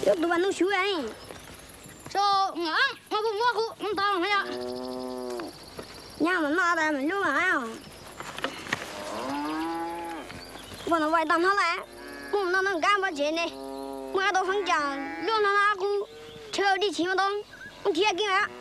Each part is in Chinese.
就多半都修完。 说我不能打他呀。 娘们拿的们就完呀。我那外当他来，我们那能干不见呢？我要到放假，两趟阿姑，抽的钱不动，我贴给俺。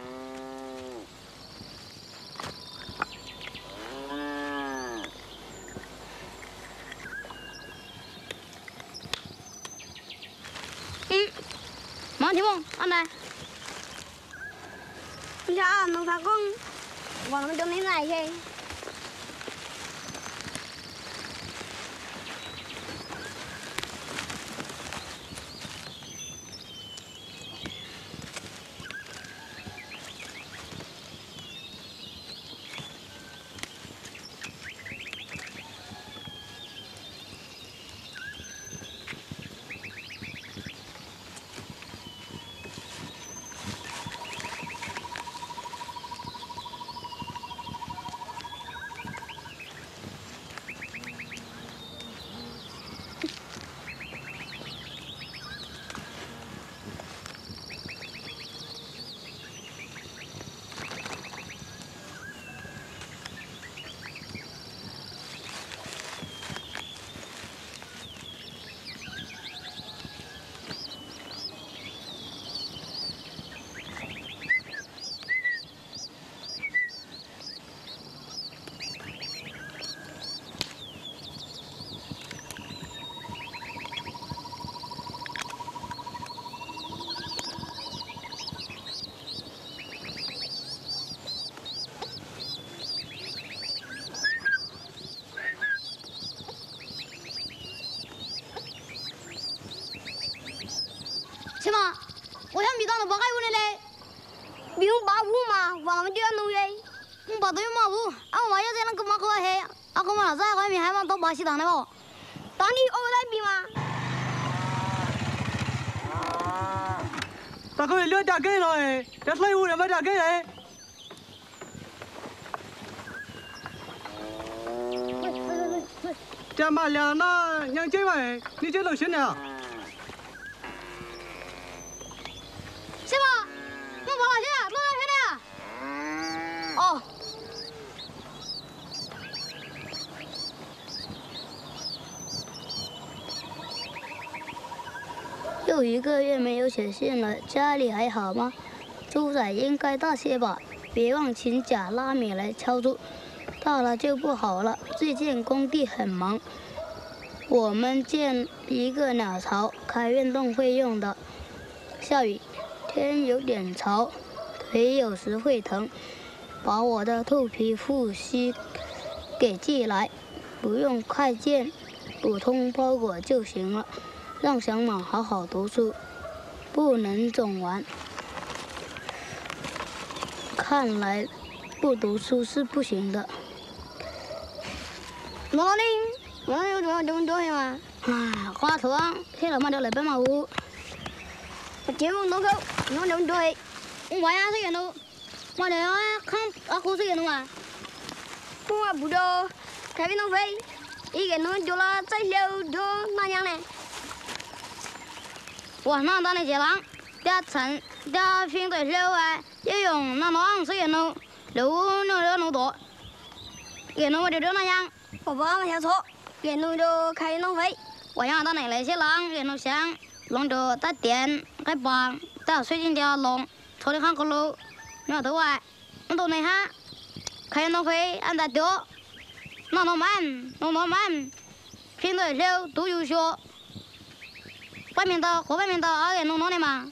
忙题目，安排。 你看能发工，我们就能来去。 什么？我想米当的不还有呢嘞？ 不用把舞嘛，我们就要弄耶。 我把都有马舞，啊我要在那个马口黑，啊我们老在外面还往到巴西当的哦。 当地欧来比嘛？ 大哥，你打给了哎，这队伍人没打给嘞。这马俩那让这位，你这都行了。 什么？我跑哪去了？弄哪去了？哦。又1个月没有写信了，家里还好吗？猪仔应该大些吧？别忘请假拉米来敲猪，大了就不好了。最近工地很忙，我们建一个鸟巢，开运动会用的。下雨，天有点潮，腿有时会疼，把我的兔皮护膝给寄来，不用快件，普通包裹就行了。让小马好好读书，不能总玩。看来不读书是不行的。 老林，我有这么多吗？ 唉，花头啊，黑了嘛就来奔马屋。 我节目弄够，弄这么多。 我呀是人都，我这看啊胡是人都啊。 我不着开运动会，一个弄久了再留着那样嘞。 我那当的街坊，这城这平对溜啊，也用那弄是人都，溜弄多，人都我就那样。 我爸没写错，人弄着开运动会。 我想到那些人，人都想弄着带电、带棒、带水晶的弄，抽的看个路，苗头啊，弄到那哈，开运动会按在丢，弄满，平对溜都有学。外面的和外面的二人弄的嘛。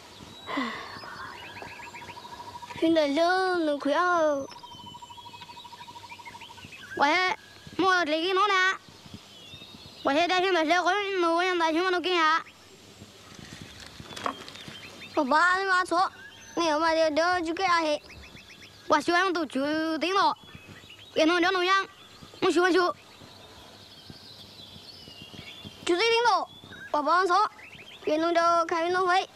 现在就弄亏了。 我莫这个弄的，我现在现在是我想在全部都给下。 我爸你妈错，你要买就给他去。 我喜欢都就定了，也弄就弄样，我喜欢就定了。我爸错，运动就开运动会。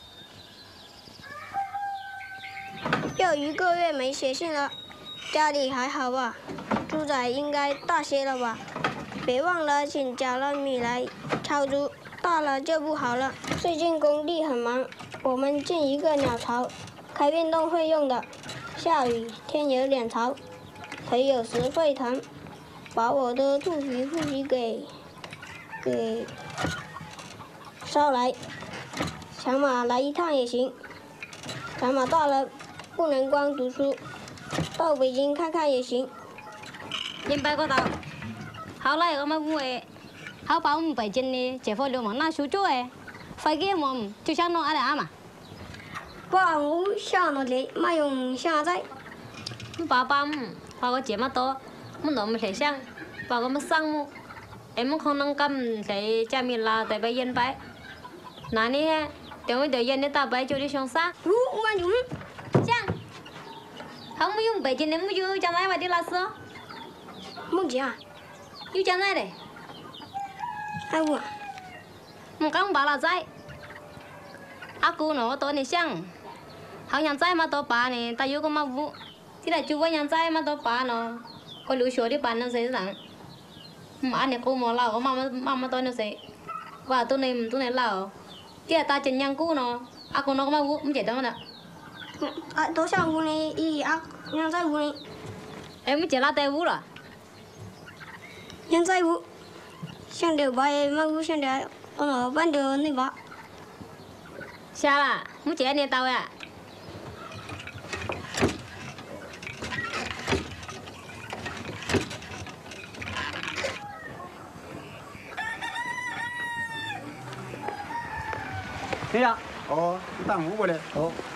有1个月没写信了，家里还好吧？猪仔应该大些了吧？ 别忘了请加了米来敲竹，大了就不好了。最近工地很忙，我们建一个鸟巢，开运动会用的。下雨天有点潮，腿有时会疼，把我的肚皮给捎来。小马来一趟也行。小马大了，不能光读书，到北京看看也行。 明白个道。后來我們會好把我們北京的解放流氓拿出做誒，快給我們就像弄阿哋阿嘛。 爸，我想到你，咪用想仔。 爸爸把我這麼多，我攞唔嚟想，把我們生物，em không nâng cầm thấy cha mình là tại bây yên bái. Nói nè, tiếng mới tới yên để ta bái cho đi xong xa. Mà dùng. Chăng? Không có dùng bái trên em mới dùng chẳng ai mà đi là sao? Muốn gì à? Dùng chẳng ai đấy. Ai mua? Một con bà là dạy. Aku nó tôi này chăng? Họ nhận dạy mà tôi bà này, ta yêu con mà vụ. Thì là chú với nhận dạy mà tôi bà nó. Có lưu số đi bán nó dễ dàng. Mà anh này cô mà lao có mama tôi nó sẽ. Và tôi này lao. Thì là ta chân nhang cũ nó. Aku nó có mà vụ, không chạy đâu nè. Tôi sang vụ này, nhận dạy vụ này. Em mới chạy la tay vụ rồi. Nhận dạy vụ. Sang đều bà em mà vụ sang đều. Nó bán đều này bà. Sao là, muốn chạy này tao à? Thế à? tao ngủ qua đây.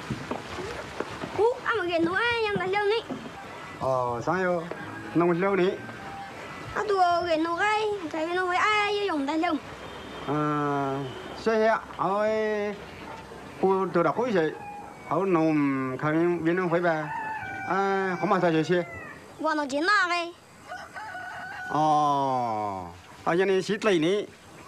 Anh mà ghiền nó ai nhận dạy lâu này. Sao yo? Nông lâu ní. Tôi ghiền nó ai, tại vì nó với ai dùng dạy lâu. Xe hè, cô tôi đã khối gì? Nông khang viên nông phải về. Không mà sao xe? Và nó chiến nào đây? Giờ này xịt lấy ní.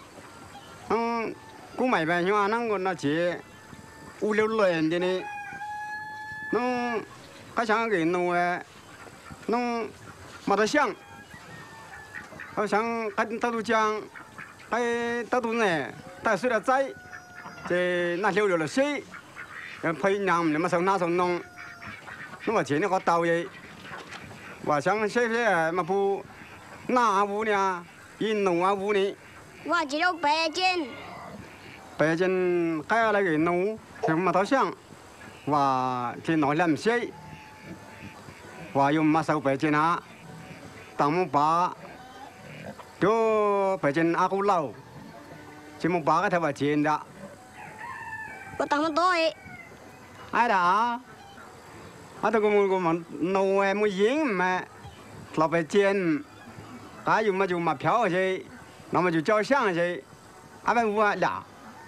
Cô mày về nhưng mà nó còn là chỉ u liu luyện thế này. Nó cái sáng cái nó mà nó sáng. Cái sáng cái tao tu trang cái tao tu này tao suy ra trái thì nó liu là xí. Phải nhầm để mà sống na sống nông. Nó mà chỉ nó có tàu vậy. Và sáng xí mà bu na bu nha, in nông bu này. Và chỉ đâu bé trên. Bây giờ cái là cái nấu thì mà tháo sang và thì nói làm gì và dùng mà sao bây giờ na tao bà cho bây giờ aku lau chỉ một bà cái thằng bà chuyện đó Và tao tôi ai đã tôi cũng mà nấu em mới dính mà là bây giờ cái dùng mà phiếu gì nó mà dùng cho sang gì ai bên mua đã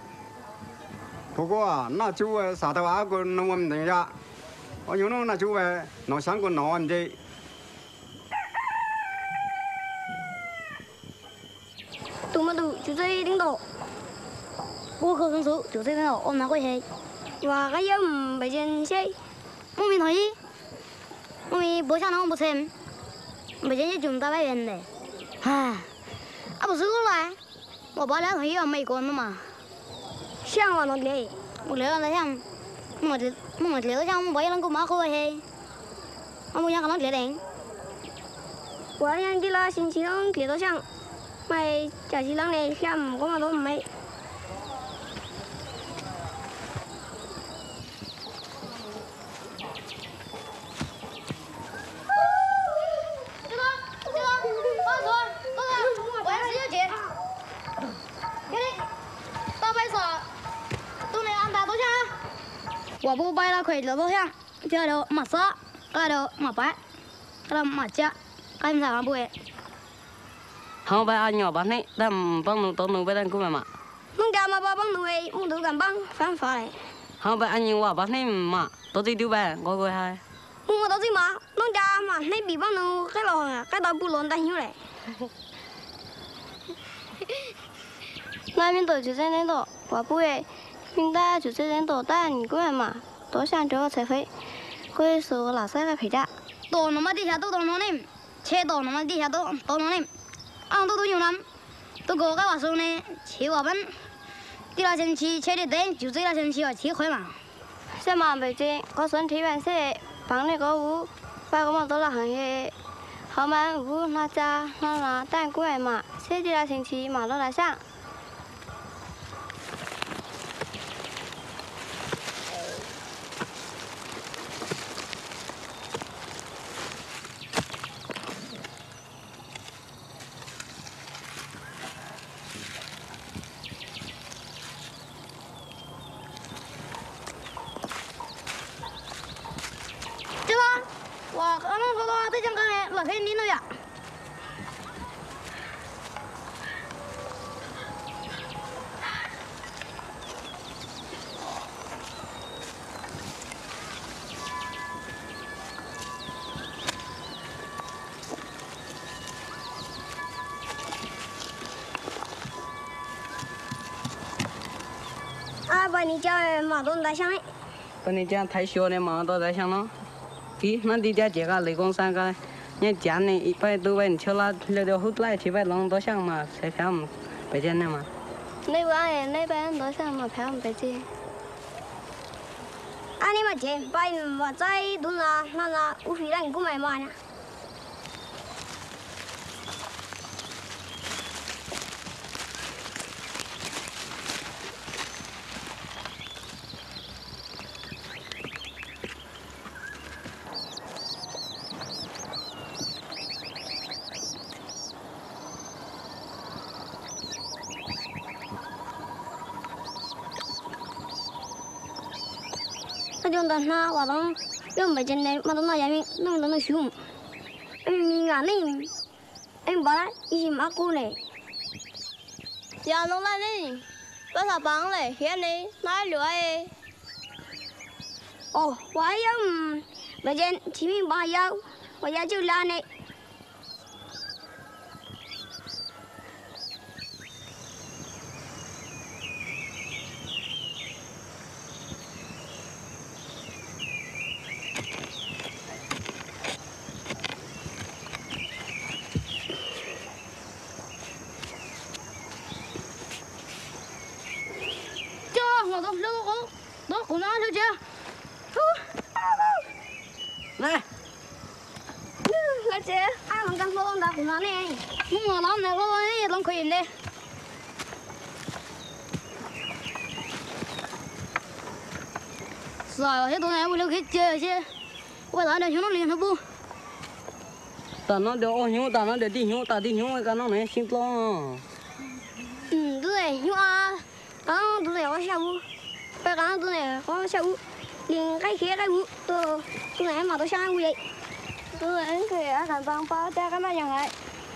그거 나 주에 사다 와고 농업 내가 요놈 나 주에 너 상고 너 이제 tụi mà tụi chủ dây đứng độ. Cô không hứng thú, chủ tịch nào ôm nó quay hệ. Và cái giống bây giờ xe. Mong mình hỏi mong mình bố sao nó không bố xem. Bây giờ chúng ta bay về này. Bố giữ lại. Bố bảo lẽ thấy mấy con nữa mà. Sang vào nó lấy. Một lẽ là xem. Một lẽ trong bố lần của má cô hệ. Ông muốn nó lẽ đánh. Và nhân đi là xin lắng kia đó sang. Mày trả xin lắng này xem có mà đó mày. Quả bố bay là khỏe rồi ha, chơi đâu mà sợ, cái đâu mà bái, cái đâu mà chết, cái gì mà bùi. Không phải anh nhỏ bán đấy, đâm băng tôi nuôi bên của mà. Mong cha mà ba băng nuôi, mong tụi cầm băng phán phải. Không phải anh nhiều bán đấy mà, tôi đi tiêu bè, gọi hai. Mong mà tôi gì mà, mong cha mà nay bị băng nuôi cái lò cái đầu bù lon tay nhiêu này. Nay mình tổ chức cái này đó, quả bùi. Mình ta chủ sẽ đến tổ ta nhìn của em mà tối sang chỗ sẽ phải quay số là sẽ phải trả Tổ nó mà đi theo tổ nó nem, chế tổ nó mà đi theo tổ nó nem. 俺都用了，都个个话说呢，切我们，第二星期切的灯就这2星期要切开嘛。 什么没见？我身体原色，帮那个屋，把我们做了行业，后面屋那家那蛋贵嘛，切第2星期嘛都来上。 哇，俺们说到这讲讲嘞，老黑你了呀？ 啊，把你家的马东大象嘞？ 把你家太小的马都在想了。 đi nó đi ra chợ lấy con sang cái nhà chán này ít phải tôi bên chơi là đều hút lại chỉ phải lòng tối sang mà sẽ phải không phải chân này mà 那边那边多少嘛票没接？啊，你们钱把我在都那乌皮让你购买嘛呢？用的那我都用没见的，我都那样面弄得那凶。你啊你，把它一起马过来。 呀，弄来呢，把它绑嘞，现在哪里来？ 哦，我还要没见前面把腰，我要就拉呢。 我湖南小姐， 来， 老姐，俺们刚说到湖南呢， 我那那个也弄可以的。是啊，这东西我留去接些，我打点兄弟连他不。 打那点二兄，打那点弟兄，打弟兄我干那能心脏。 对，因为刚都在我下午。 刚刚都在我下午，连该开该屋都在嘛都想屋里，都在去俺看帮把大家嘛样来。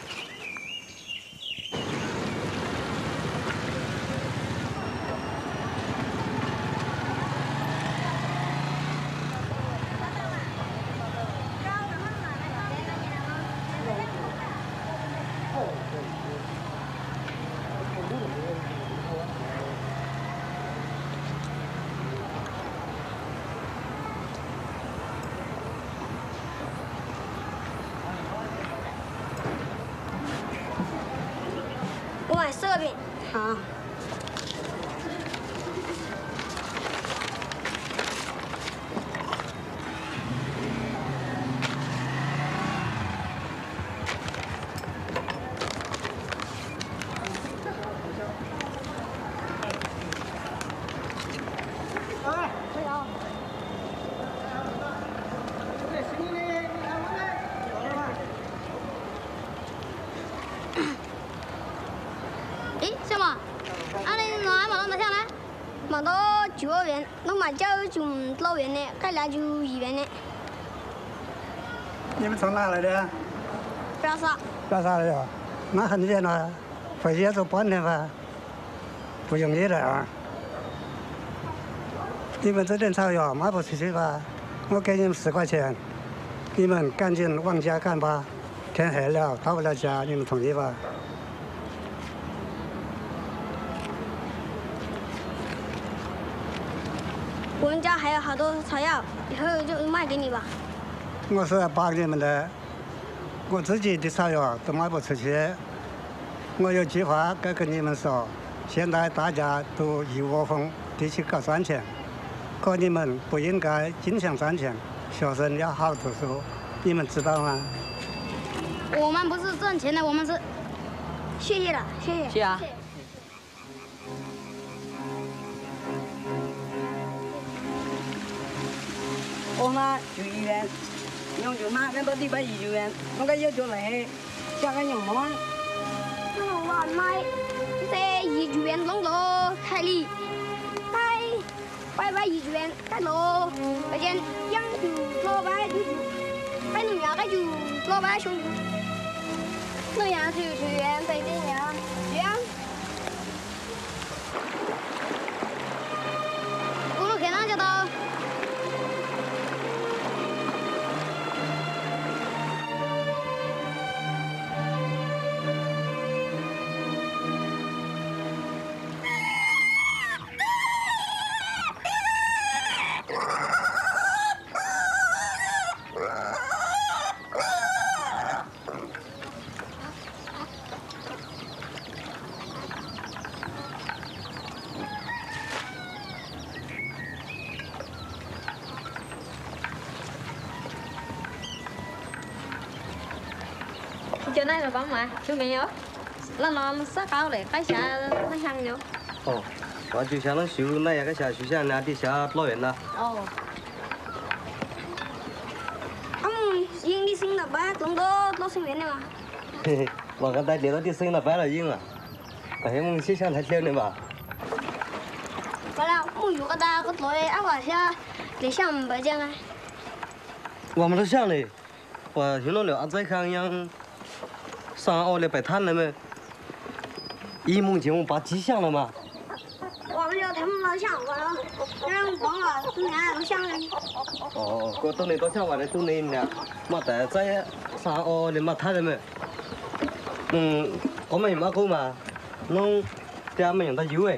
我买4个饼。好。买到9元，那买叫就6元的，该来就1元的。 你们从哪来的？ 巴萨。 巴萨来的，那很远了，回去要走半天吧，不容易的啊。你们这点草药卖不出去吧？我给你们10块钱，你们赶紧往家赶吧。天黑了，到不了家，你们同意吧？ 我们家还有好多草药，以后就卖给你吧。 我是要帮你们的，我自己的草药都卖不出去， 我有句话该跟你们说：现在大家都一窝蜂地去搞赚钱，可你们不应该尽想赚钱，学生要好好读书，你们知道吗？ 我们不是挣钱的，我们是…… 谢谢了，谢谢。 是啊。我呢就医院，用就拿个到礼拜一就院，我个要求来，下个用么？ 我买在医院弄到开里，拜医院开路，而且养就老板就拜农家个就老板兄弟，农家就院在这样这样。 我们看哪就到。 Chỗ này là bấm mà, chú mẹ nhớ. Là nó sát cao để cái xe nó hàng nhớ. Ồ, và chú xe nó xíu này cái xe chú xe này đi xe lo chuyện đó. Ồ. Ông riêng đi sinh là ba cũng có sinh viên này mà. Và cái tay để nó đi sinh là phải là riêng à. Cái mình sẽ sang thấy theo này mà. Vậy là mua cái ta có lỗi áo vào xe để xem bây giờ này. 我们都想嘞，我听到了阿在看样上奥来摆摊了没？一梦节目把鸡想了嘛？ 我们就他们老想我了，让光了今年都想了。 哦，我到你到想完了到你呢，嘛在在上奥来嘛摊了没？我们嘛够嘛，弄这没用到油哎。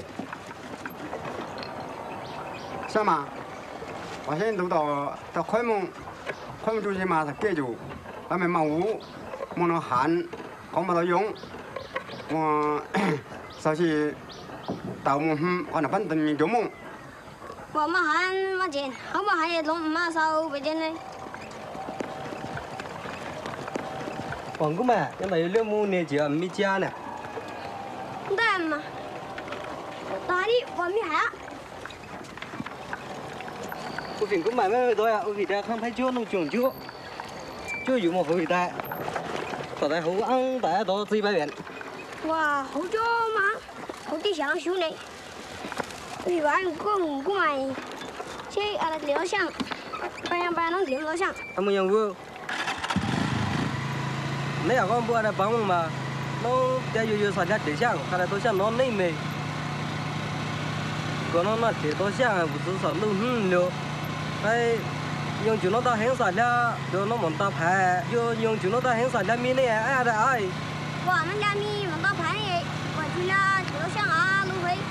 是吗？我现在都到快门主席嘛，他给就他们忙屋，忙到汗，讲不到用，我说是到我那反正就忙。 我们还没钱，好不还也弄马少不钱呢？ 黄姑嘛，因为有两亩呢，就没家呢。 对嘛？哪里我没还？ 我平均买卖多呀，我给他看拍照弄讲究，就有么回带，到台后昂大家都100元。 哇，好久嘛，好地想修呢。一般我买，这啊聊想，班能聊聊想。 他们养我，你要讲不来帮忙嘛，弄这有啥家对象，看来都想弄你没，可能那这多想不是说弄了。哎，用就弄到很少了，就弄门打牌，就用就弄到很少了米呢，哎的哎。 我们家米门打牌耶，我去了就想啊，路回。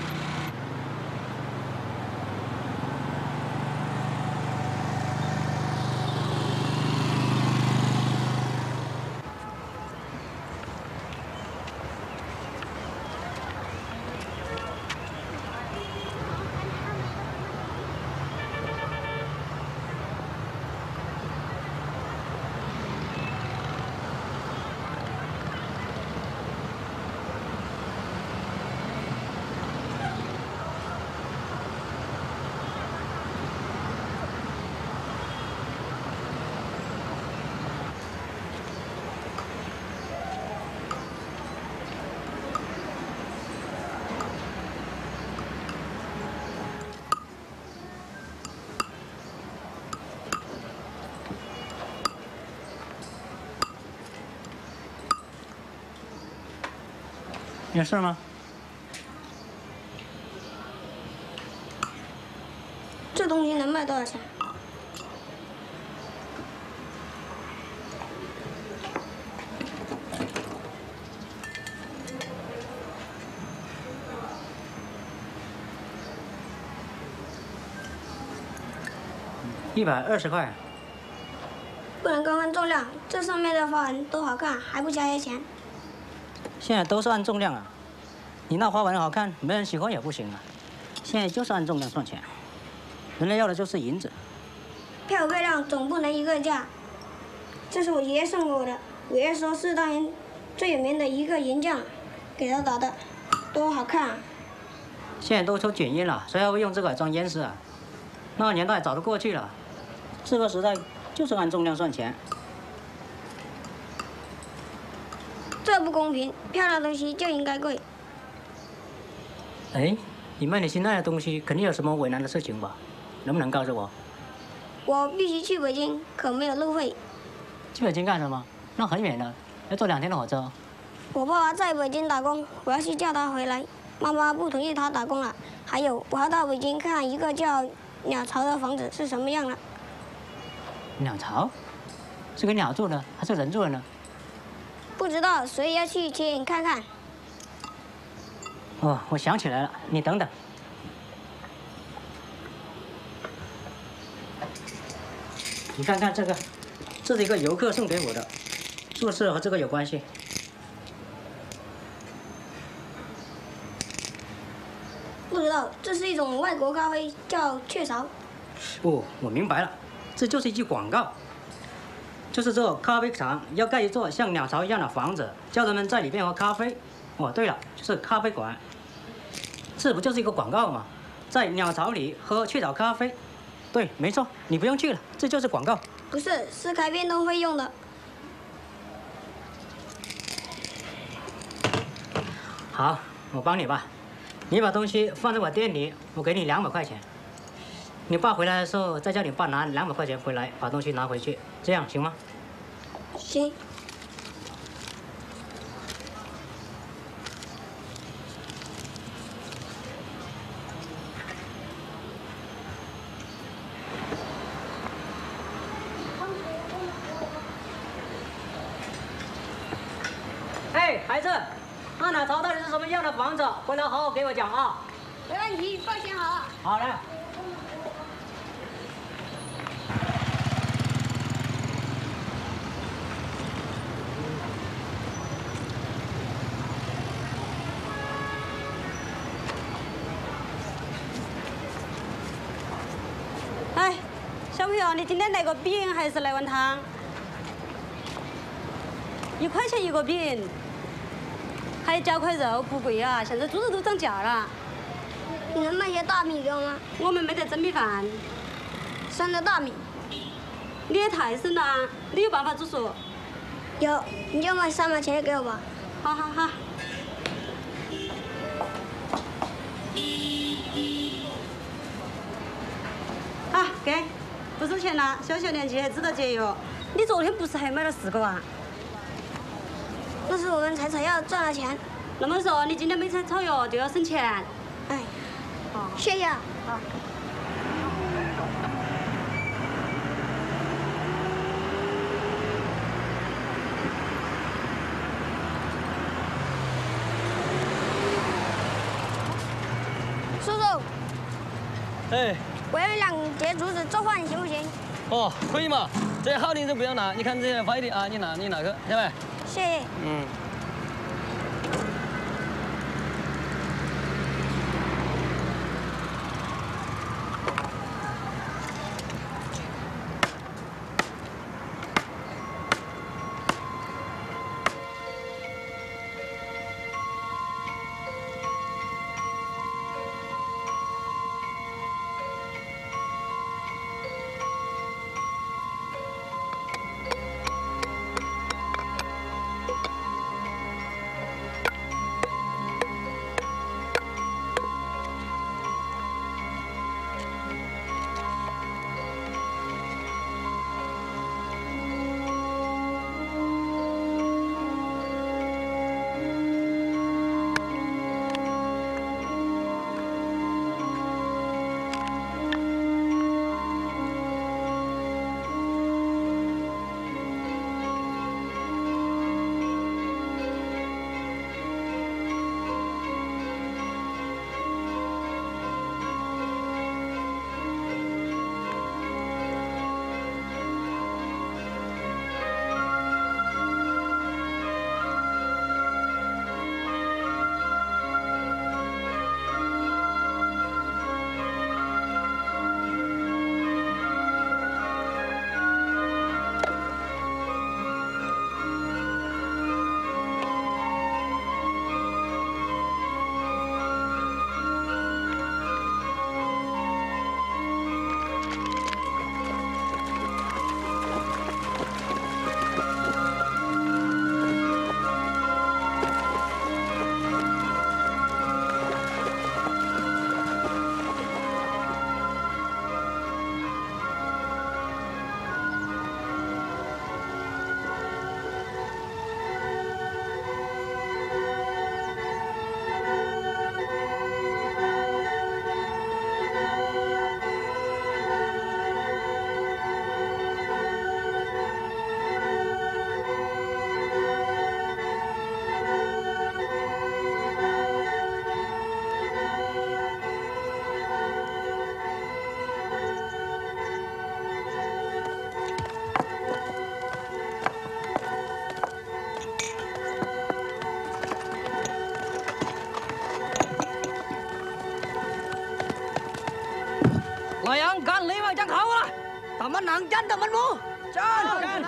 有事吗？ 这东西能卖多少钱？ 120块。 不能看看重量，这上面的花纹都好看，还不加些钱。 现在都是按重量啊，你那花纹好看，没人喜欢也不行啊。现在就是按重量算钱，人家要的就是银子。 漂漂亮总不能一个价。这是我爷爷送给我的，我爷爷说是当年最有名的一个银匠给他打的，多好看啊！ 现在都抽卷烟了，谁还会用这个来装烟丝啊？那个年代早都过去了，这个时代就是按重量算钱。 这不公平，漂亮的东西就应该贵。 哎，你卖你心爱的东西，肯定有什么为难的事情吧？能不能告诉我？ 我必须去北京，可没有路费。 去北京干什么？那很远的，要坐2天的火车。 我爸爸在北京打工，我要去叫他回来。妈妈不同意他打工了。还有，我要到北京看一个叫鸟巢的房子是什么样的。 鸟巢？是给鸟住的，还是人住的呢？ 不知道，所以要去亲眼看看。 哦，我想起来了，你等等。你看看这个，这是一个游客送给我的，是不是和这个有关系？ 不知道，这是一种外国咖啡，叫雀巢。 哦，我明白了，这就是一句广告，就是这咖啡厂要盖一座像鸟巢一样的房子，叫人们在里面喝咖啡。哦，对了，就是咖啡馆，这不就是一个广告吗？在鸟巢里喝雀巢咖啡。对，没错，你不用去了，这就是广告。 不是，是开变动会用的。 好，我帮你吧。你把东西放在我店里，我给你200块钱。你爸回来的时候，再叫你爸拿200块钱回来，把东西拿回去，这样行吗？ 行。 哎，孩子，那鸟巢到底是什么样的房子？回来好好给我讲啊。 没问题，放心好了。 好嘞。 哎，小朋友，你今天来个饼还是来碗汤？1块钱一个饼，还加块肉，不贵啊！现在猪肉都涨价了。 你能卖些大米给我吗？ 我们没得蒸米饭， 生的大米。 你也太省了，你有办法煮熟？ 有，你就卖3毛钱给我吧。 好好好。啊，给，不收钱了。小小年纪还知道节约。你昨天不是还买了4个啊？ 那是我们采草药赚了钱。 那么说你今天没采草药就要省钱？ 哎， 好， 谢谢啊。 好。 叔叔， 哎， 我要2节竹子做饭，行不行？ 哦，可以嘛。这好的就不要拿，你看这些坏的啊，你拿去，晓得没？ 谢谢。 嗯。 mình nặng tranh tụi mình mua. Tranh.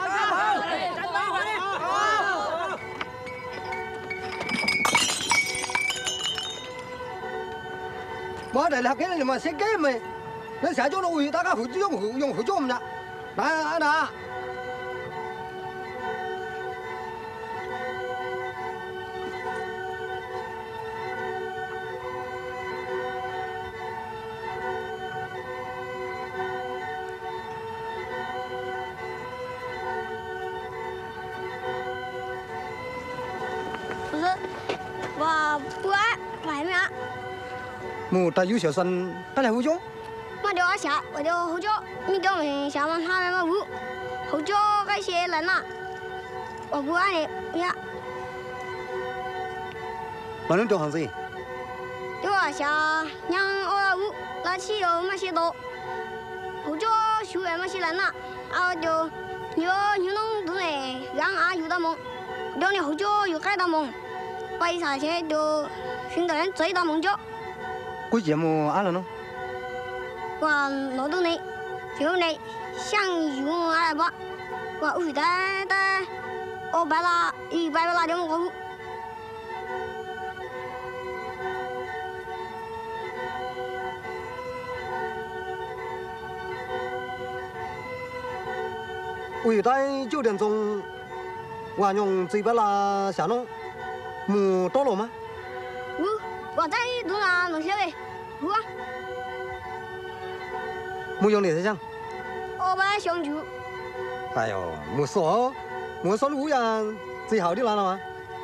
Bữa này là cái này mà xét cái mày, nó sẽ cho nó uy ta cái dùng hữu dụng nè, nè. 不是，我不爱外面。 mù ta yêu小生，他来胡椒。 我叫下，我叫胡椒，你叫我们下完他们屋，胡椒该些人了，我不爱你呀。 我能叫行子？ 叫我下让我屋那汽油那些多，胡椒修完那些人了，啊就有弄东西让啊有的梦，叫你胡椒有改的梦，为啥些就寻到人追到梦叫。 quý chị mua ăn là nó. Và nó đâu này, chiều này sang dùng ai bác, và ủi ta, ô bà la cho một ủi tại酒店中，我用这边啦下弄，木多了吗？ 我在弄啊弄些嘞，我木用你在讲？ 我把相处。 哎呦，木说路呀，最好的来了吗？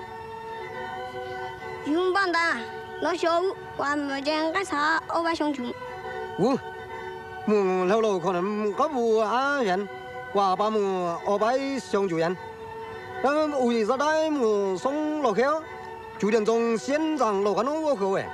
用板凳，那小屋，我没见干啥，我把相处。 木后路可能嗰部啊人，話把木我擺上住人，咁為啥帶木送落去啊？ 9點鐘現場落緊我口誒，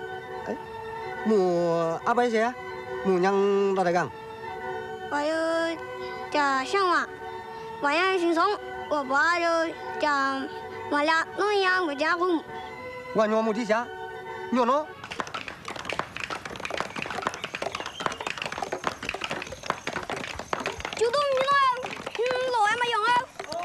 木阿伯些，木娘哪嚟講？ 我有叫向往，晚上轻松，我爸就叫我俩弄一样我家户。 我娘木底下，娘喏。 就都米了，老还没用啊。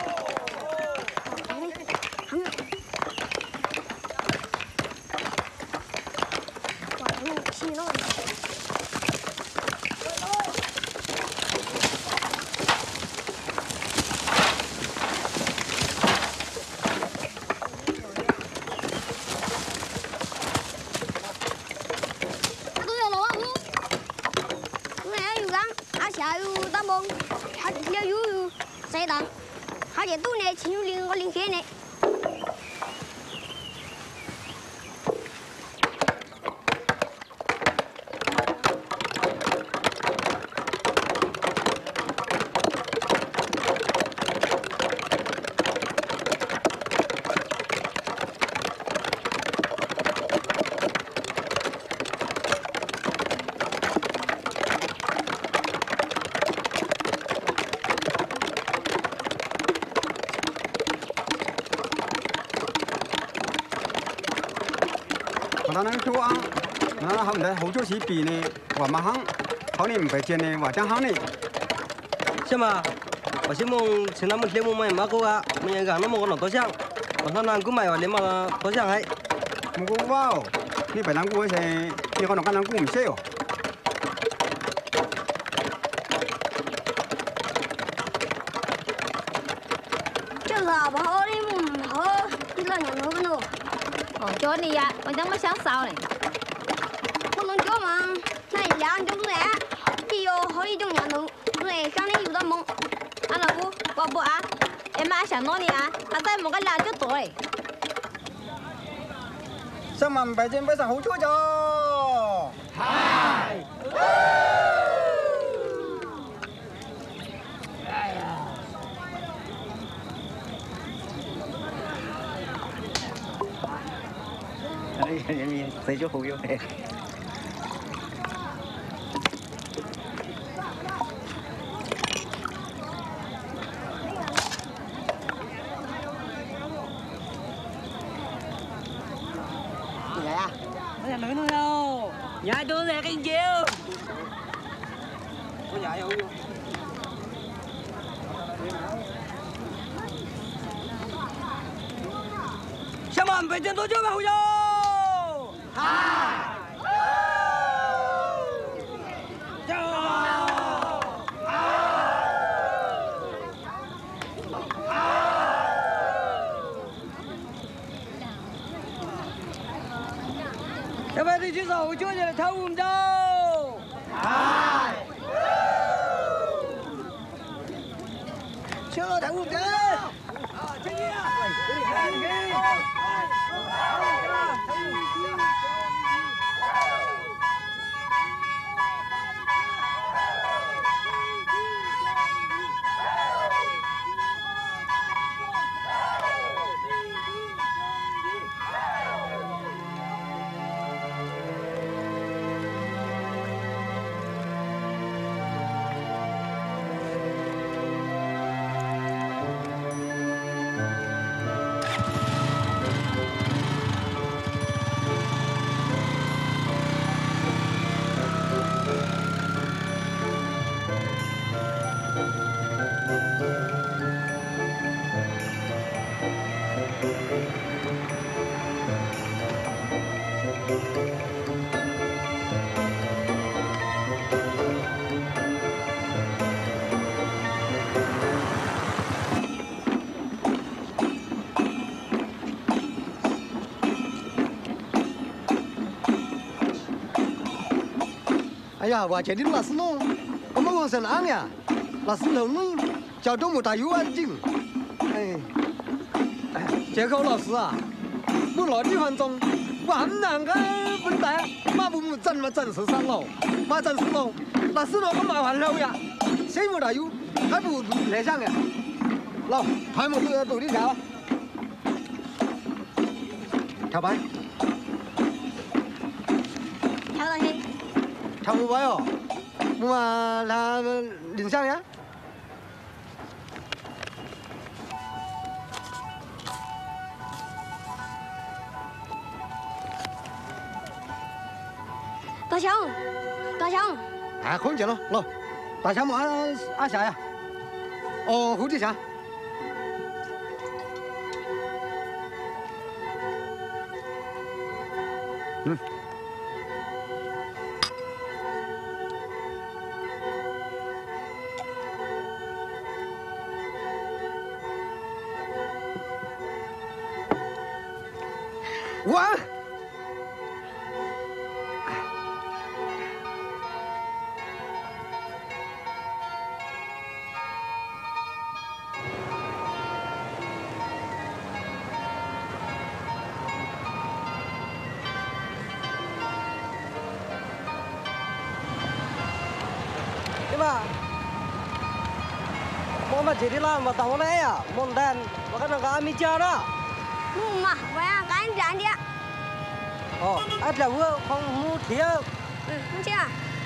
这都呢，亲零我零天呢。 他那做啊，那好的好做起比呢，我们行，好你唔白见呢，我讲行呢。 什么？我希望前他们节目买马狗啊，没人讲那么个弄多香，我那南姑买话连嘛多香还。 唔过哇，你白南姑嗰時，你可能跟南姑唔識哦。 就是啊，不好的唔好，你老娘老个喏。 哦，叫你呀，我怎么想烧呢？ 我能叫吗？那两种人，只有好一种人头，对，想你有的梦。 俺老姑，我不啊，俺妈想弄你啊，俺再摸个俩就多嘞。 上晚白天不上好做咗。係。 死咗好咗嘅。 嚟啊！我隻女都有，踩到隻勁叫。我踩好咗。 乡们备点多久吧，回家。嗨。 要不要你去找我舅舅来跳舞走？嗨！跳跳舞走！啊，前面啊！前面！哎呀，我决定老师弄，我们往上安呀，老师弄弄，交通不大又安静。哎，这个老师啊，不拿地方中，我们两个笨蛋，马不整嘛整13楼，马整4楼，那4楼可麻烦了呀，谁不大有，还不来上呀？老，拍么都你跳，跳吧。 跳到先。 跳舞吧哟，我嘛来领上呀。 大强，大强。 哎，看见了，喏，大强嘛阿霞呀。哦，胡志强。嗯。 完。对吧？我们这里啦，我当我来呀，我们单，我看那个还没交呢。 嘛，我要赶紧点的。 哦，这我放木条。 木条。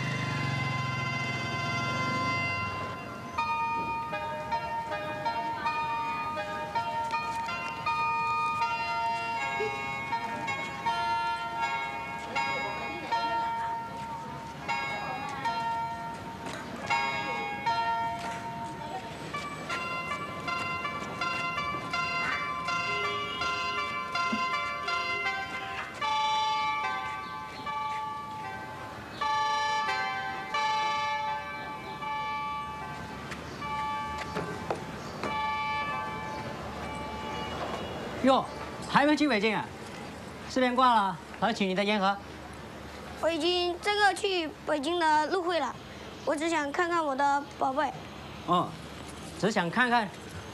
哟，还没去北京啊？4点挂了，还请你的烟盒。 我已经这个去北京的路会了，我只想看看我的宝贝。 哦，只想看看。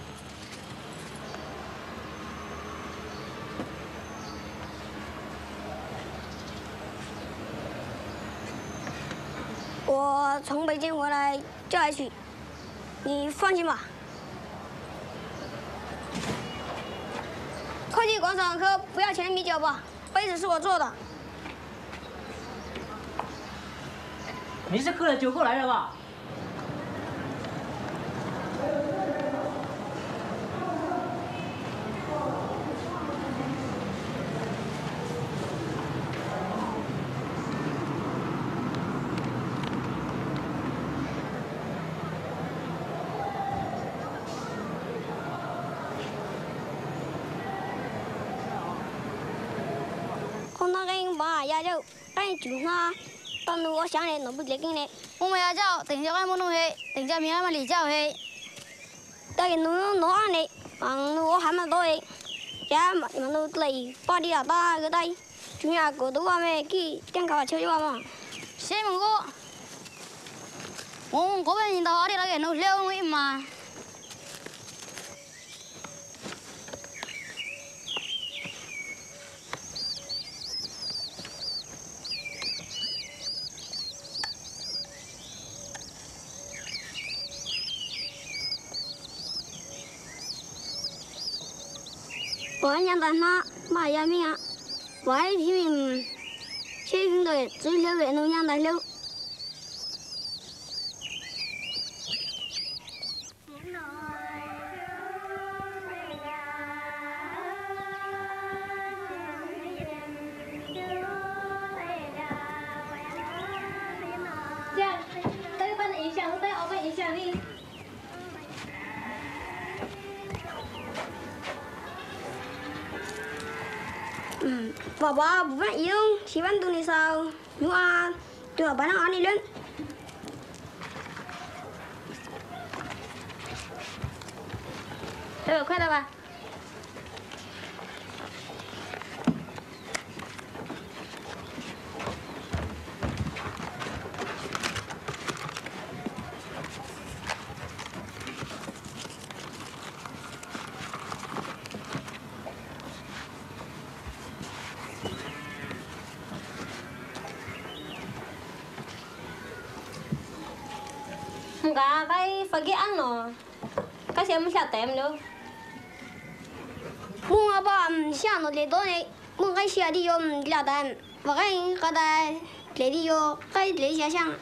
我从北京回来就来取，你放心吧。 快去广场喝不要钱的米酒吧，杯子是我做的。 你是喝了酒过来的吧？ 嘛压酒，但就那，但是我想嘞，弄不来劲嘞。 我们压酒，等下俺们弄去，等下明俺们离酒去。 但是弄安嘞，我还蛮多嘞，家嘛弄来把地啊打个带，主要个都我们去点搞秋瓜嘛。 谢蒙哥，我们这边人到阿里那个弄了我嘛。 我娘在那马呀命啊，外地民切云的最了个农娘在了。 这样，这个班的影响，对我们影响力。 爸爸不办移动，喜欢读的少，我对我班上安利人。 这个快了吧？cái phải cái ăn nó cái xem sao tém nữa mua ba xem nó để đó này mua cái xe đi vô là đàn và cái đây để đi vô cái để xe sang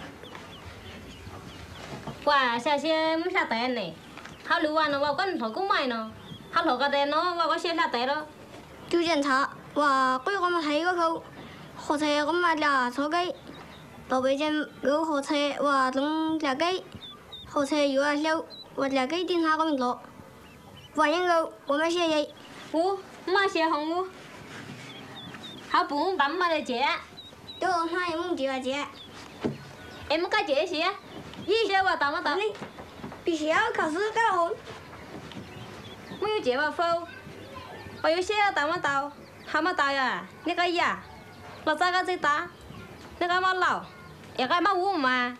và xe mới sao tém này hao lưu nó vào con thổi cũng mày nó hao thổi cái tém nó vào cái xe sao tém đó chú检查và cái con thấy cái khâu hồ sơ con mà là số cái tàu bây giờ gửi hồ sơ và đúng là cái hồ sơอยู่แล้วว่าlà cái điện thoại của mình lộ và những người của mấy xe vậy mà xe không hao bún bấm mà để chế tôi hai em muốn chị là chị em muốn cái chế gì á gì xe vào tàu mà tàu đi bị xe khảo sư cái hồn mới có chế vào phâu và có xe tàu mà tàu hao mà tàu à cái gì à là sao cái gì ta cái mà lẩu cái mà uống mà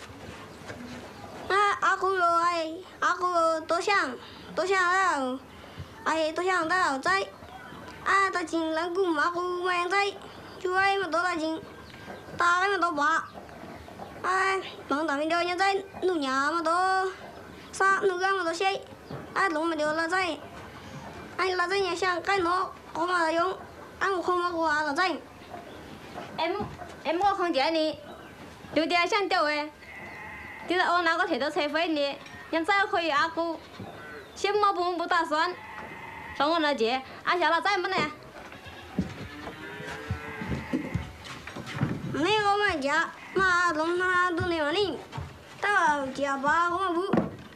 aku tôi想了，tôi想到了在他进来古嘛古没在，就爱么多了进，打个么多把，忙到没掉人在弄nhà么多，啥弄个么多些，弄么掉了在，了在nhà sang cái nó có mà dùng, ăn không mà qua là在。 em có không chế nè, điều điều sang tiêu ấy. thì là ông nào có thể được xe phê nè, nhưng sao khơi aku, xem mà bung ta xoắn, xong rồi là gì, anh chả là sai mất nè. Mấy ông mà chả, mà đồng na tôi này mà đi, tao chả ba không mà bu.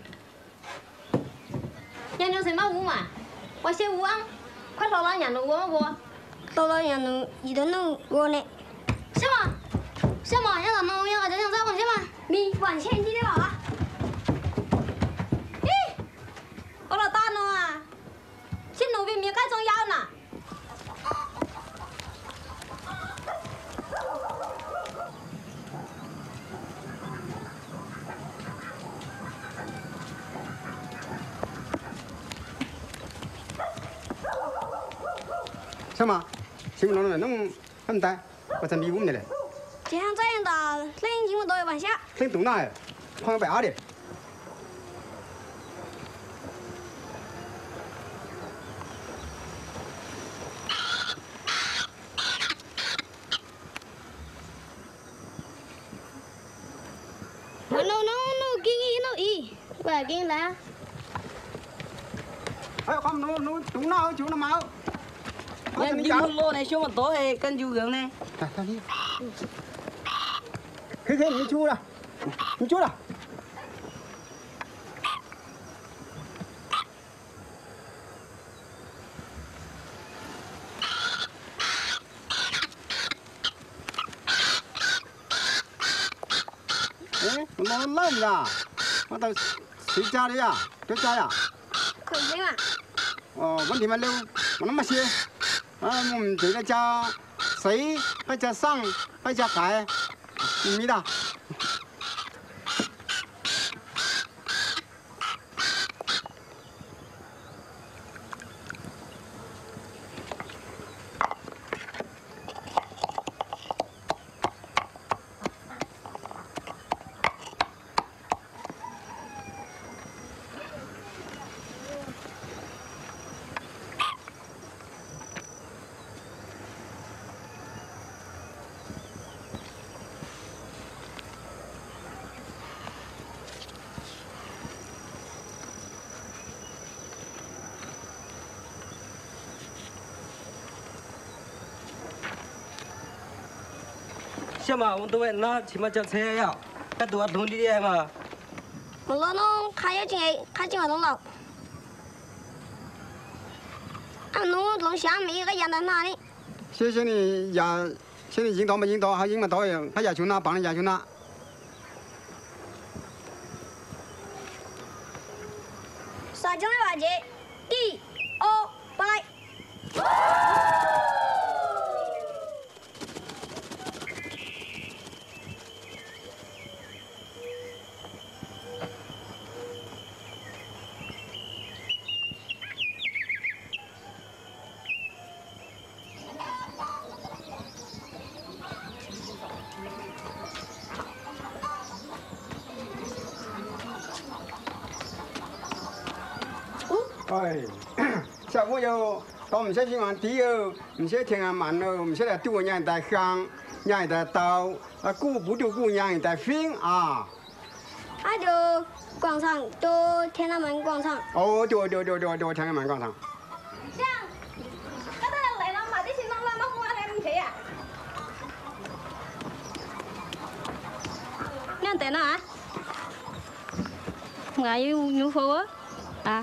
Nhà nó sẽ mà bu mà, qua xe bu ăn, khoát vào nhà nó bu bu. Tao là nhà nó gì đó nó bu nè. Sao mà nhà nó nhà cái nhà sao còn sao mà? 你晚线今天好啊？ 咦，我老大呢啊，新农比米更重要呢。 什么？新农人弄很大，我才迷糊的嘞。 这样这样的，冷进我都要往下。 冷冻哪哎？旁边的。 No, gini, Wah, gini lah. Ê, không, nó chúng nó máu. Em đi một lô này xuống một tối cân chú gướng này. Tao đi. Thế mình chú ra. Mình chú ra. 我老呀，我到谁家里呀？在家呀？ 可以吗？ 哦，问题没有，我那么些。我们这个叫水，还叫上，还叫盖，没的。 小嘛，我都会拿起码叫车呀，还多动力的嘛。 我老弄开要进来，开进来弄了。俺弄下面个养在哪里？ 谢谢你呀，谢你引导没引导，还引没导应，还要求哪帮人要求哪。 杀进来吧，姐，1、2、来。 哎，小朋友，到我们小地方地哦，唔少天啊慢哦，唔少来多人在香，人在刀，鼓不丢鼓，人在fin啊。 啊，就广场，就天安门广场。 哦，对，天安门广场。 这样，刚才来了嘛，这些弄了嘛，我来不去呀。nhanh tên nó hả? Ngài yêu phu á? À.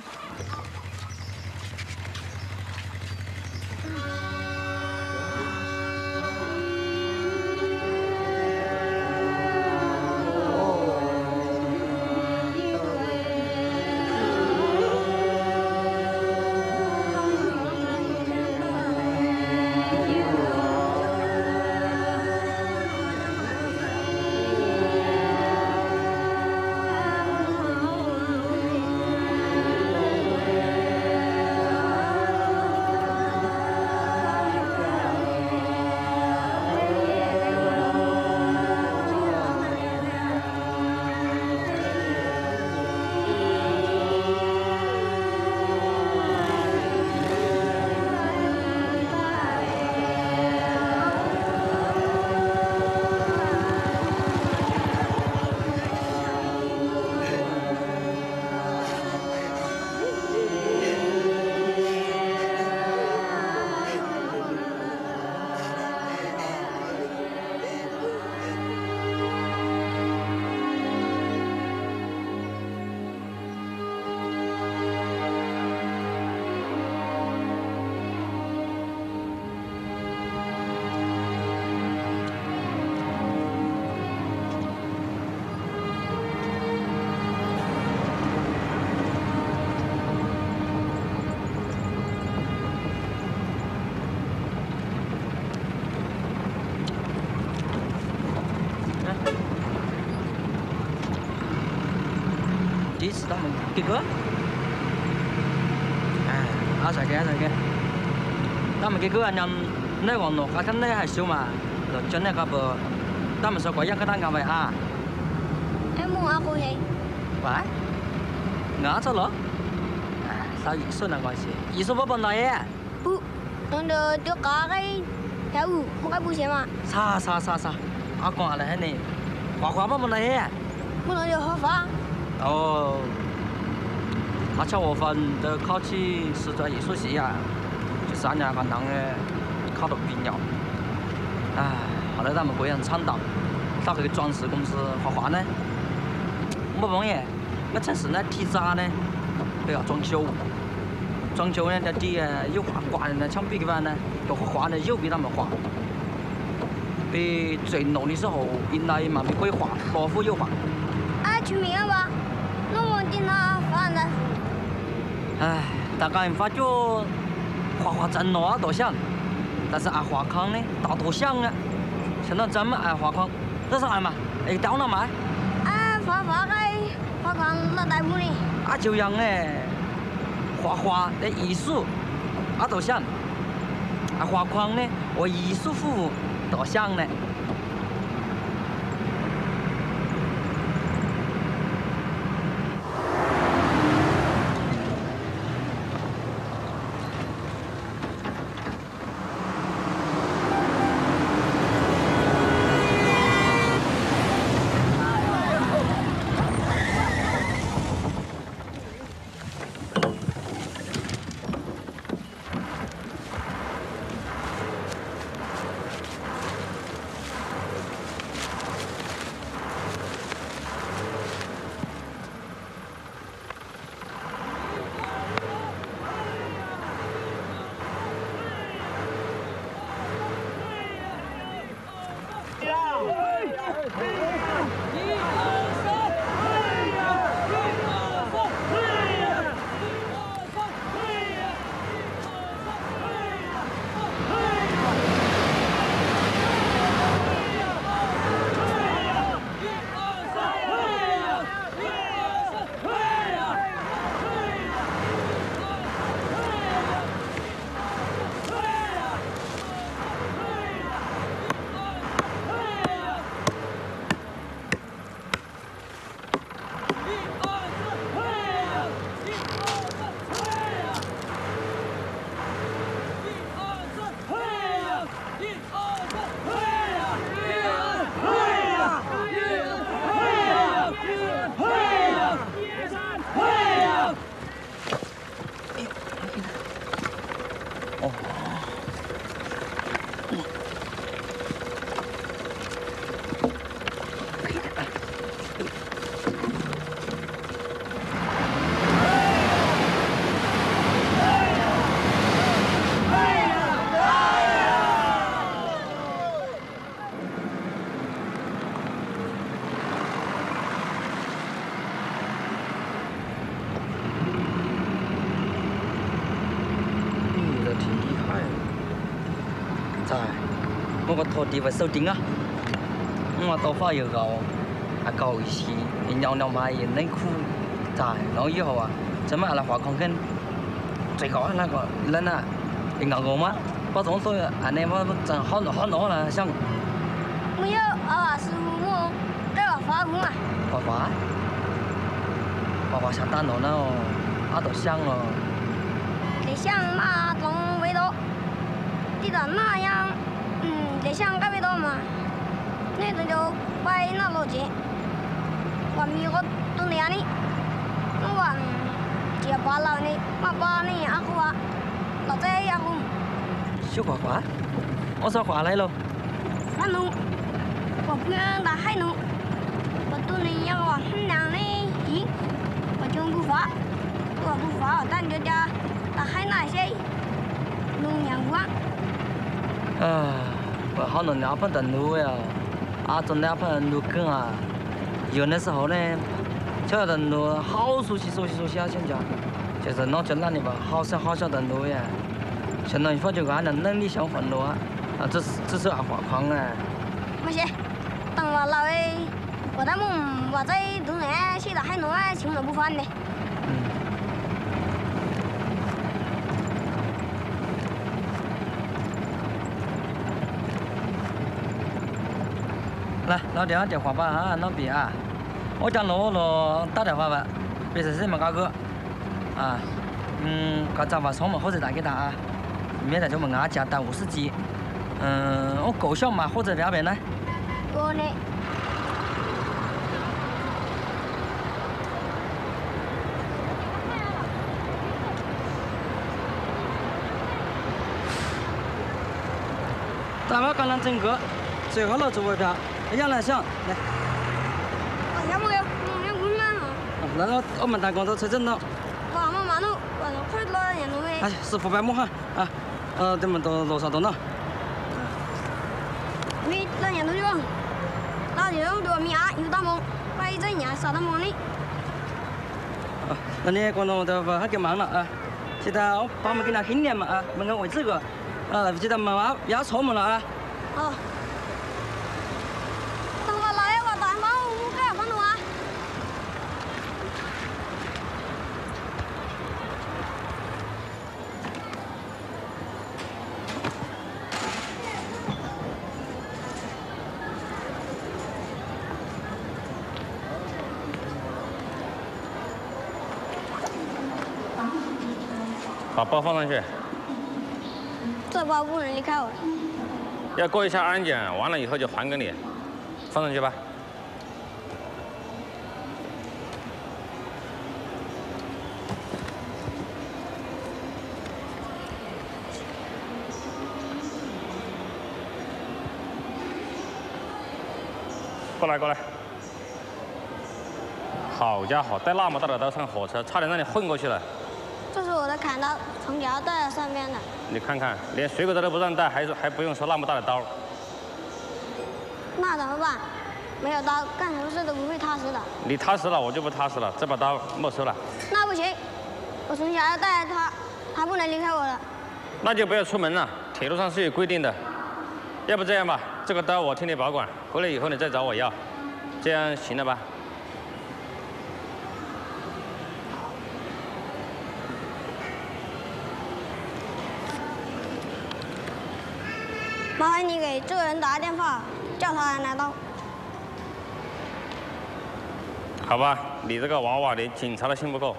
Đi sự đó mình kịp quá. À, sai cái. Đó mình cái nhầm nơi còn nổ cái này hay xíu mà, rồi cho nên cái bờ, đó mình sao có những cái đang làm vậy à? Em muốn ăn cô gì? Vậy? Ngã sao lỡ? À, sao ý số là gọi gì? Ý số bao này à? Bu, nó được cái theo một cái bu xe mà. Sa. À còn là thế này, quả bao này à? Muốn nói được hợp pháp. 哦，7月份就考起师专艺术系呀，就3年半当的考到毕业。唉，后来咱们贵阳厂道找这个装饰公司画画呢，没帮耶。我城市呢提闸呢都要装修，装修呢在底下有画挂在墙壁的话呢，要画呢有比他们画。比最浓的时候，迎来嘛比鬼画，老虎有画。 出名了吧？那我经常发展。 唉，大家发觉画画真拿多想，但是爱画框呢，大多想啊。现在真么爱画框，这是爱嘛？哎，到哪买？ 画框那大部呢？ 啊，就样哎，画画的艺术，啊多想，啊画框呢，为艺术服务，多想呢。我个拖地会手顶啊，我头发又高，还高一些，尿尿嘛也内裤，在，然后以后啊，怎么来画框跟最高那个人啊，你讲我吗？把总所有安尼我真好多了想。 没有啊，师傅我这个画工啊。画画下单了呢，啊都想了。你想嘛种味道，地的那样。你想干味道嘛？那种就摆那逻辑，我米我都那样的，我接把老的，嘛把那样好啊，老在也好。 小画画，我说画来了。 那侬，我不让他害侬，我都能要我很难的行，我就不发，我不发，但就家他害那些，农养官。 我好多两盆灯笼呀，啊，种两盆芦根啊，有的时候呢，小灯笼好熟悉啊，现在就是弄成那里吧，好小灯笼呀，现在发觉俺的能力相反了啊，这是俺画框啊。 没事，等我老的，我在我在东南写的很多情况不翻的。 来，老爹电话吧啊，老毕啊，我讲了打电话吧，别是什么搞个啊，搞早饭送嘛火车带给他啊，免得就问俺家带50几，我够小嘛火车票呗呢？ 够的。 咱们刚刚整个，最后了座位票。杨来想来， 要没有，我慢了。 那我们大工作车整了。 我慢了，我快到人路呗。 哎，师傅别摸哈啊，咱们都多少多呢？ 你到人路去吧，到人路多米啊，有大梦。 喂，这伢少得么呢？ 那你广东都不还给忙了啊？记得我帮忙给他训练嘛啊，门口为这个，记得嘛要错门了啊。 哦。等我来，我担保我不要帮侬啊。 把包放上去。 这包不能离开我。 要过一下安检，完了以后就还给你，放上去吧。过来，过来。好家伙，带那么大的刀上火车，差点让你混过去了。 这是我的砍刀，从小带在身边的。 你看看，连水果刀都不让带，还不用说那么大的刀。 那怎么办？没有刀，干什么事都不会踏实的。 你踏实了，我就不踏实了。这把刀没收了。 那不行，我从小要带着他，他不能离开我了。 那就不要出门了，铁路上是有规定的。要不这样吧，这个刀我替你保管，回来以后你再找我要，这样行了吧？ 麻烦你给这个人打个电话，叫他来拿刀。 好吧，你这个娃娃连警察的信不够。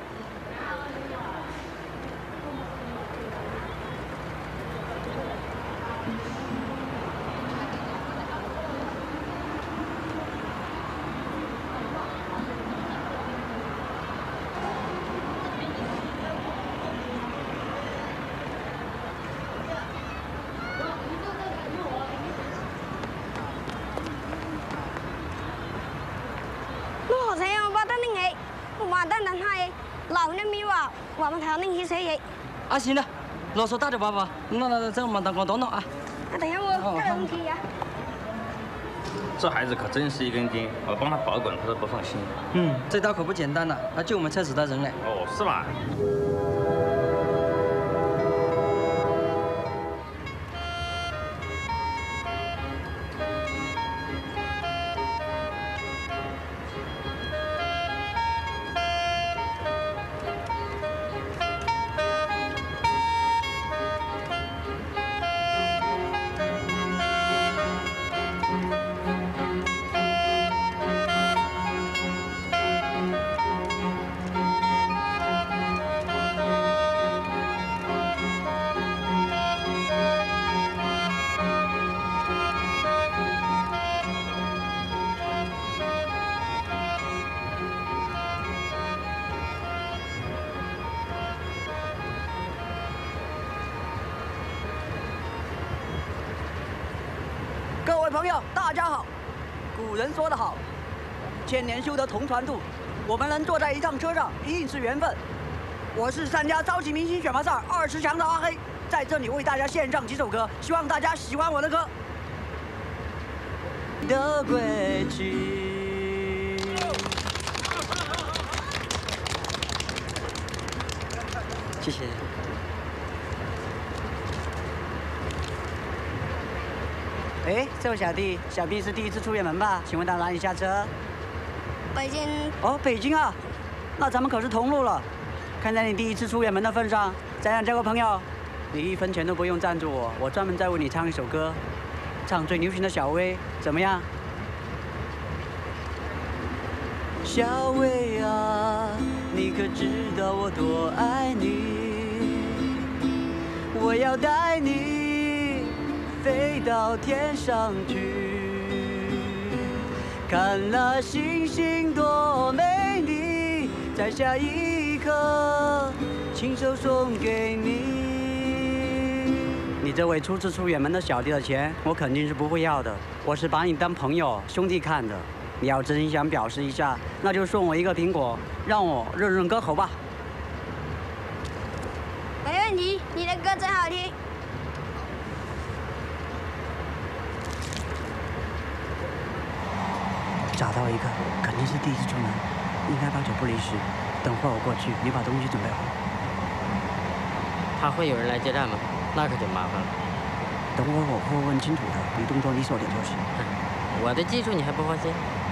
我们讨论起谁也。 啊，行了，啰嗦大点爸爸，那这么当广东了啊。 等下我带东西呀。 这孩子可真是一根筋，我帮他保管，他都不放心。 这刀可不简单呐，那就我们车子的人嘞。 哦，是吧？ 各位朋友，大家好。古人说得好，千年修得同船渡。我们能坐在一趟车上，一定是缘分。我是参加超级明星选拔赛20强的阿黑，在这里为大家献上几首歌，希望大家喜欢我的歌。的归去。 谢谢。 哎，这位小弟，想必是第一次出远门吧？请问到哪里下车？ 北京。 哦，北京啊，那咱们可是同路了。看在你第一次出远门的份上，这样交个朋友，你1分钱都不用赞助我，我专门再为你唱一首歌，唱最流行的小薇，怎么样？小薇啊，你可知道我多爱你？我要带你飞到天上去，看那星星多美丽，在下一颗亲手送给你。你这位初次出远门的小弟的钱，我肯定是不会要的，我是把你当朋友兄弟看的。你要真心想表示一下，那就送我一个苹果，让我润润歌喉吧。 没问题，你的歌真好听。 找到一个，肯定是第一次出门，应该8九不离10。等会儿我过去，你把东西准备好。 他会有人来接站吗？那可就麻烦了。 等会儿我会问清楚的，你动作利索点就行。 我的技术你还不放心？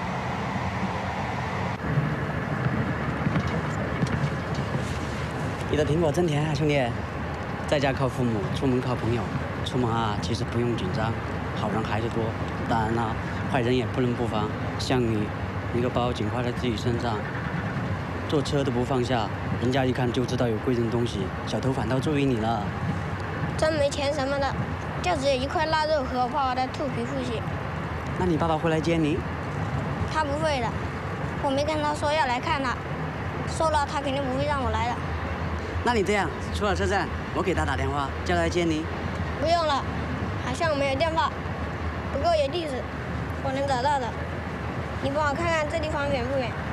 你的苹果真甜啊，兄弟！在家靠父母，出门靠朋友。出门啊，其实不用紧张，好人还是多。当然啦，坏人也不能不防。像你，一个包紧挎在自己身上，坐车都不放下，人家一看就知道有贵重东西，小偷反倒注意你了。 真没钱什么的，就只有一块腊肉和我爸爸的兔皮复习。 那你爸爸会来接你？ 他不会的，我没跟他说要来看他，说了他肯定不会让我来的。 那你这样，出了车站，我给他打电话，叫他来接你。 不用了，好像没有电话，不过有地址，我能找到的。你帮我看看这地方远不远？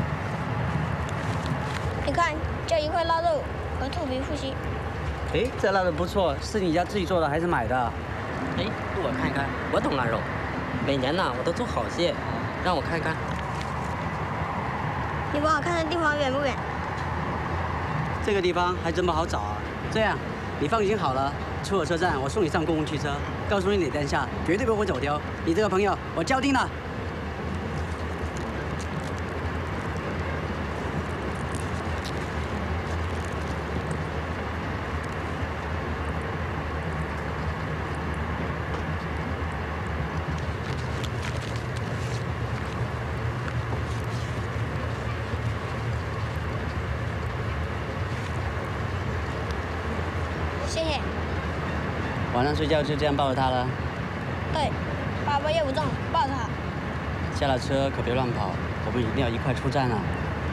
你看，就一块腊肉和兔皮复习。 哎，这腊肉不错，是你家自己做的还是买的？ 哎，我看看，我懂腊肉，每年呢我都做好些，让我看看。 你帮我看看地方远不远？ 这个地方还真不好找啊。这样，你放心好了，出了车站我送你上公共汽车，告诉你哪天下，绝对不会走丢。你这个朋友我交定了。 谢谢。 晚上睡觉就这样抱着他了？ 对，爸爸又不重，抱着好。 下了车可别乱跑，我们一定要一块出站啊！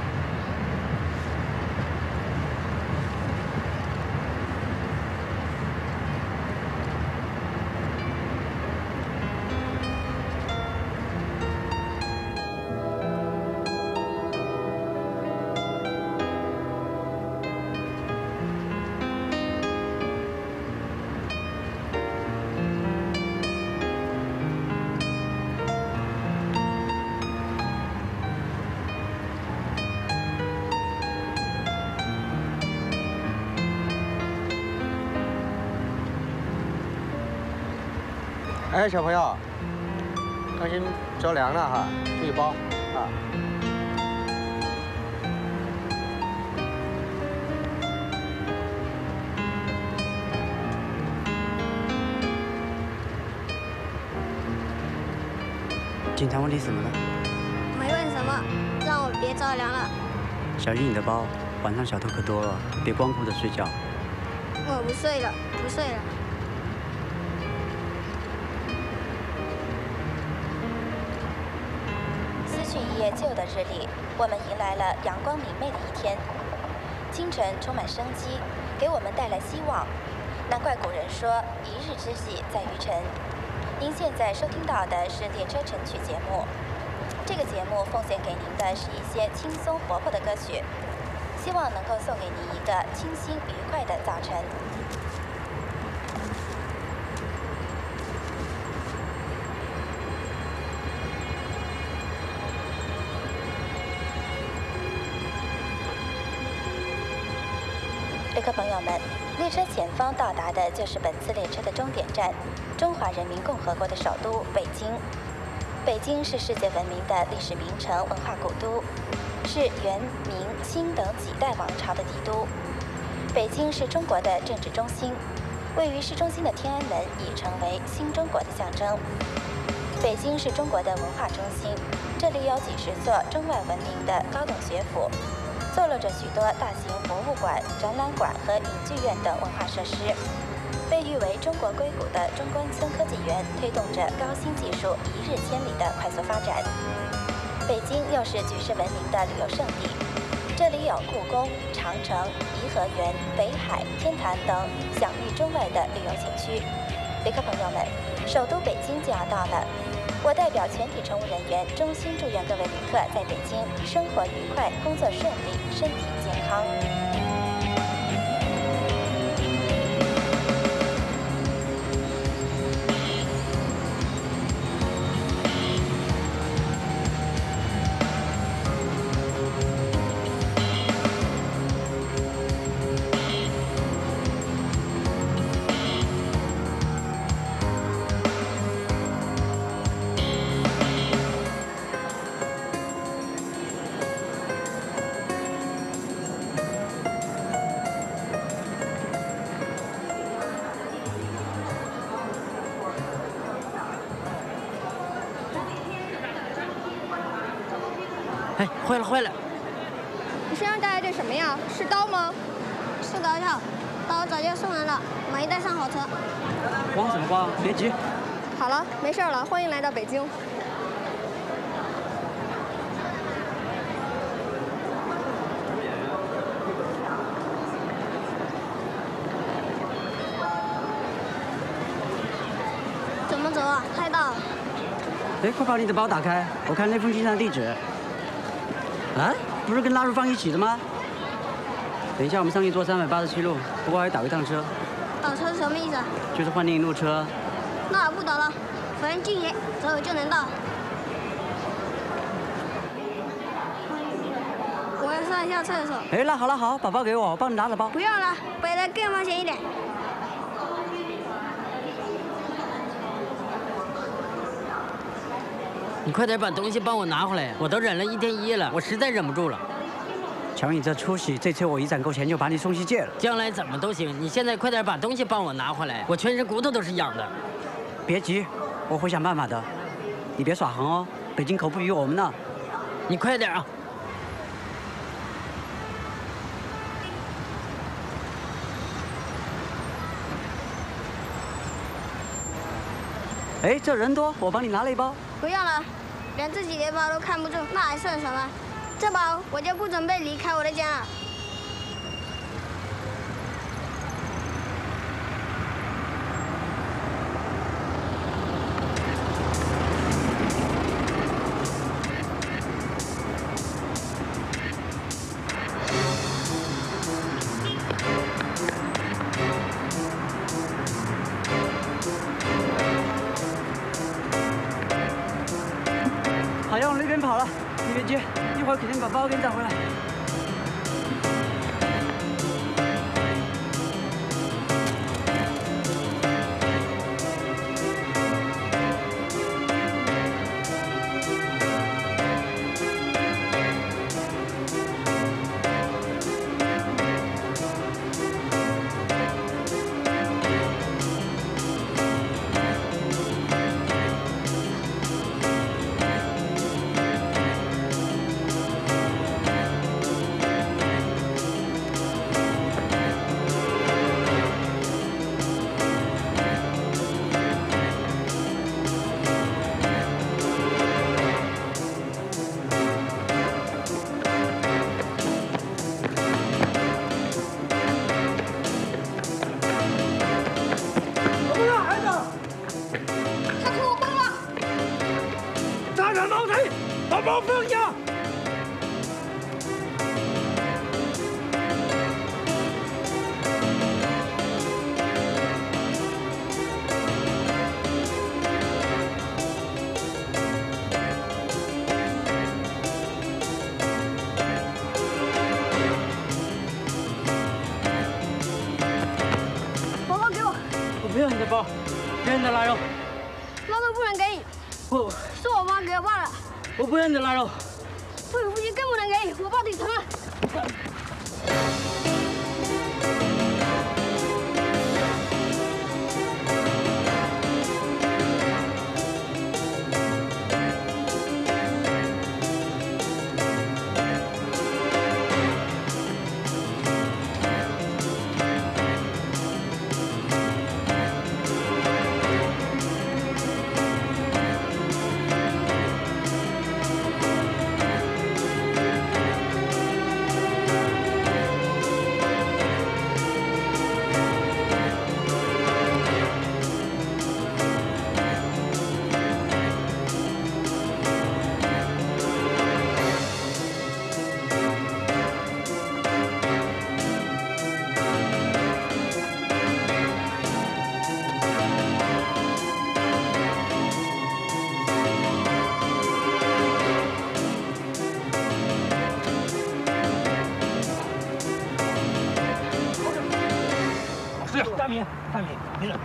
哎，小朋友，当心着凉了哈，注意包啊。 警察问你什么了？ 没问什么，让我别着凉了。 小心你的包，晚上小偷可多了，别光顾着睡觉。 我不睡了，不睡了。 撕去一页旧的日历，我们迎来了阳光明媚的一天。清晨充满生机，给我们带来希望。难怪古人说“一日之计在于晨”。您现在收听到的是列车晨曲节目。这个节目奉献给您的是一些轻松活泼的歌曲，希望能够送给您一个清新愉快的早晨。旅客朋友们，列车前方到达的就是本次列车的终点站——中华人民共和国的首都北京。北京是世界闻名的历史名城、文化古都，是元、明、清等几代王朝的帝都。北京是中国的政治中心，位于市中心的天安门已成为新中国的象征。北京是中国的文化中心，这里有几十座中外闻名的高等学府。坐落着许多大型博物馆、展览馆和影剧院等文化设施，被誉为中国硅谷的中关村科技园，推动着高新技术一日千里的快速发展。北京又是举世闻名的旅游胜地，这里有故宫、长城、颐和园、北海、天坛等享誉中外的旅游景区。旅客朋友们，首都北京就要到了。我代表全体乘务人员，衷心祝愿各位旅客在北京生活愉快，工作顺利，身体健康。 哎，坏了坏了！ 你身上带的这什么呀？是刀吗？ 是刀鞘，刀早就送人了，没带上火车。 慌什么慌？别急。 好了，没事了，欢迎来到北京。 怎么走啊？太大了。 哎，快把你的包打开，我看那封信上的地址。啊，不是跟腊肉放一起的吗？等一下我们上去坐387路，不过还倒一趟车。 倒车是什么意思啊？ 就是换另一路车。 那不倒了，反正近也，走就能到。我要上一下厕所。 哎，那好了好，把包给我，我帮你拿着包。 不用了，背的更冒险一点。 你快点把东西帮我拿回来，我都忍了1天1夜了，我实在忍不住了。瞧你这出息，这次我一攒够钱就把你送去戒了。将来怎么都行，你现在快点把东西帮我拿回来，我全身骨头都是痒的。别急，我会想办法的。你别耍横哦，北京可不比我们呢。你快点啊！哎，这人多，我帮你拿了一包。 不用了，连自己的包都看不住，那还剩什么？这包我就不准备离开我的家了。 好像往那边跑了，你别急，一会儿肯定把包给你找回来。 包放下！ 包包给我！ 我不要你的包，别人的腊肉。 腊肉不能给你。 不， 是我妈给我爸的。 我不要你的腊肉。 不有夫妻更不能给你，我爸腿疼了。 大明，没事。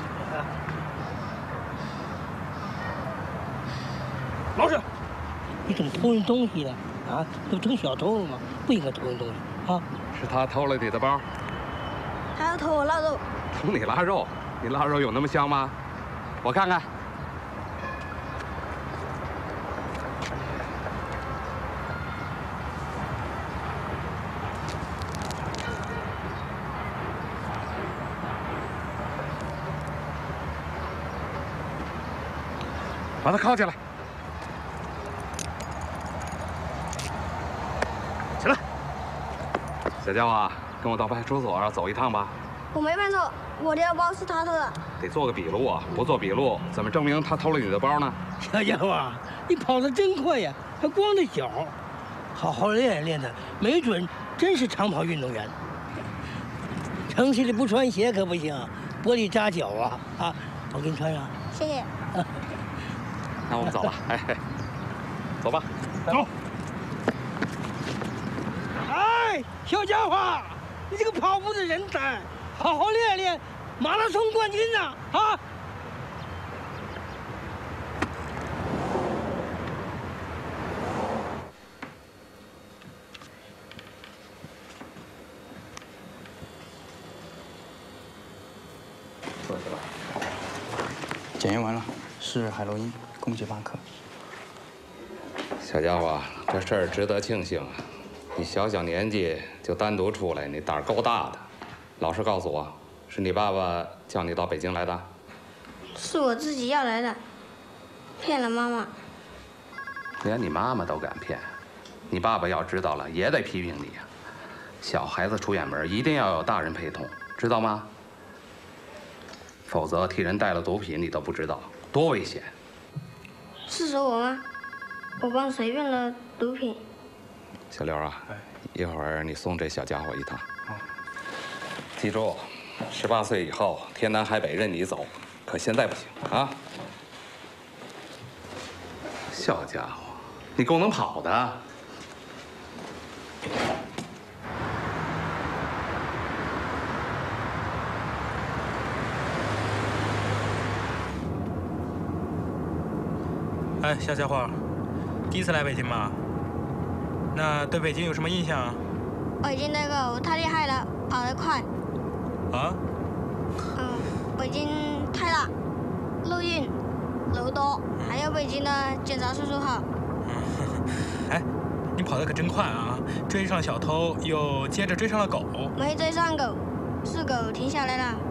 老师，你怎么偷人东西呢？啊，都成小偷了吗？不应该偷人东西啊！ 是他偷了你的包， 还要偷我腊肉。 偷你腊肉？你腊肉有那么香吗？我看看。 把它铐起来。起来，小娇啊，跟我到派出所走一趟吧。 我没犯错，我的包是他偷的。 得做个笔录啊，不做笔录怎么证明他偷了你的包呢？ 小家伙，你跑得真快呀，还光着脚，好好练练的，没准真是长跑运动员。城市里不穿鞋可不行，玻璃扎脚啊！啊，我给你穿上。 谢谢。 那我们走吧，哎，走吧， 走。哎，小家伙，你这个跑步的人才，好好练练，马拉松冠军呐！啊！ 坐下吧。检验完了，是海洛因，共计8克。 小家伙，这事儿值得庆幸啊！你小年纪就单独出来，你胆儿够大的。老实告诉我，是你爸爸叫你到北京来的？ 是我自己要来的，骗了妈妈。 连你妈妈都敢骗，你爸爸要知道了也得批评你呀。小孩子出远门一定要有大人陪同，知道吗？否则替人带了毒品你都不知道，多危险！ 是说我吗？我帮谁运了毒品？ 小刘啊，一会儿你送这小家伙一趟。记住，18岁以后天南海北任你走，可现在不行啊！小家伙，你够能跑的。 哎，小家伙，第一次来北京吗？那对北京有什么印象啊？ 北京那个太厉害了，跑得快。 啊？ 北京太大，路运楼多，还有北京的警察叔叔好。 哎，你跑得可真快啊！追上小偷，又接着追上了狗。 没追上狗，是狗停下来了。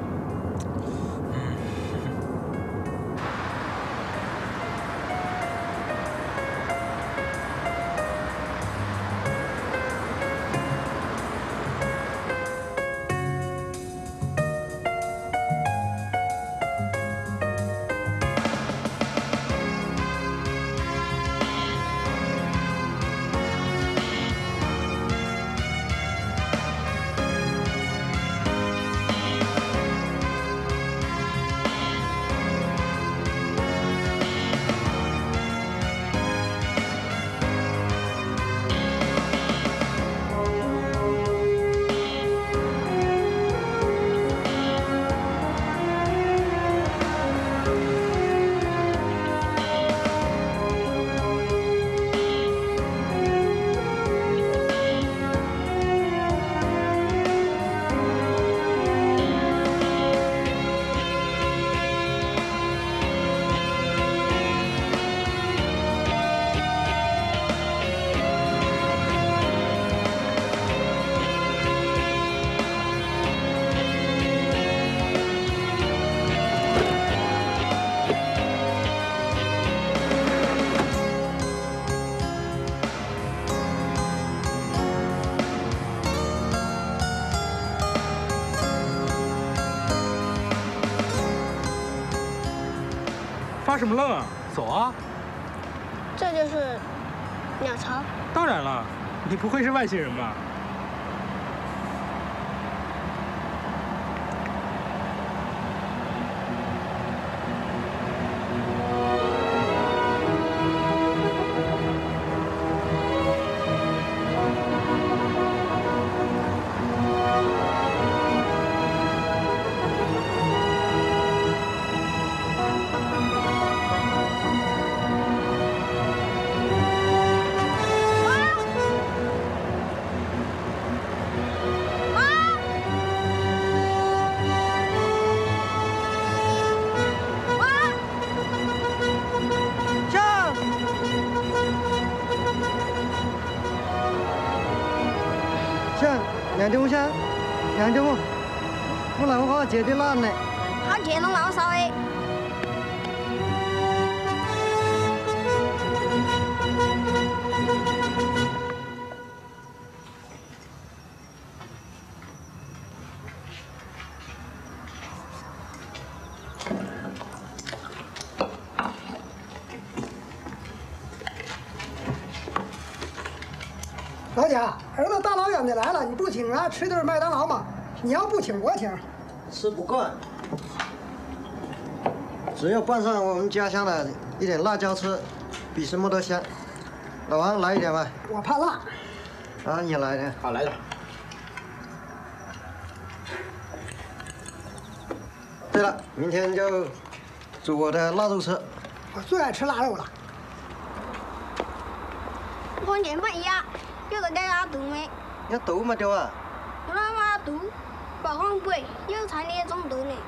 发什么愣啊？走啊！ 这就是鸟巢。 当然了，你不会是外星人吧？ 杨家我，我来接的烂嘞。 他接拢老少诶。 老贾，儿子大老远的来了，你不请他吃顿麦当劳吗？你要不请我请。 吃不惯，只有拌上我们家乡的一点辣椒吃，比什么都香。老王来一点吧。 我怕辣。 啊，你来点。 好，来点。 对了，明天就煮我的腊肉吃。 我最爱吃腊肉了。 con chém vậy ạ, chưa có đây là tủ mẹ. Nhá tủ mà đâu à? Nó là tủ, bảo con quỷ, nhưng thái niên trong tủ này.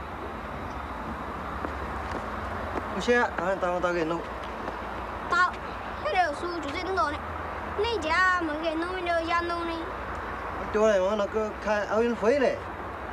Không xe, tao cái nụ. Tao, cái đều su chủ sẽ đứng đó này. Này chả mấy cái nụ mình đều gian nụ này. Chỗ này mà nó cứ khai áo yên phế này.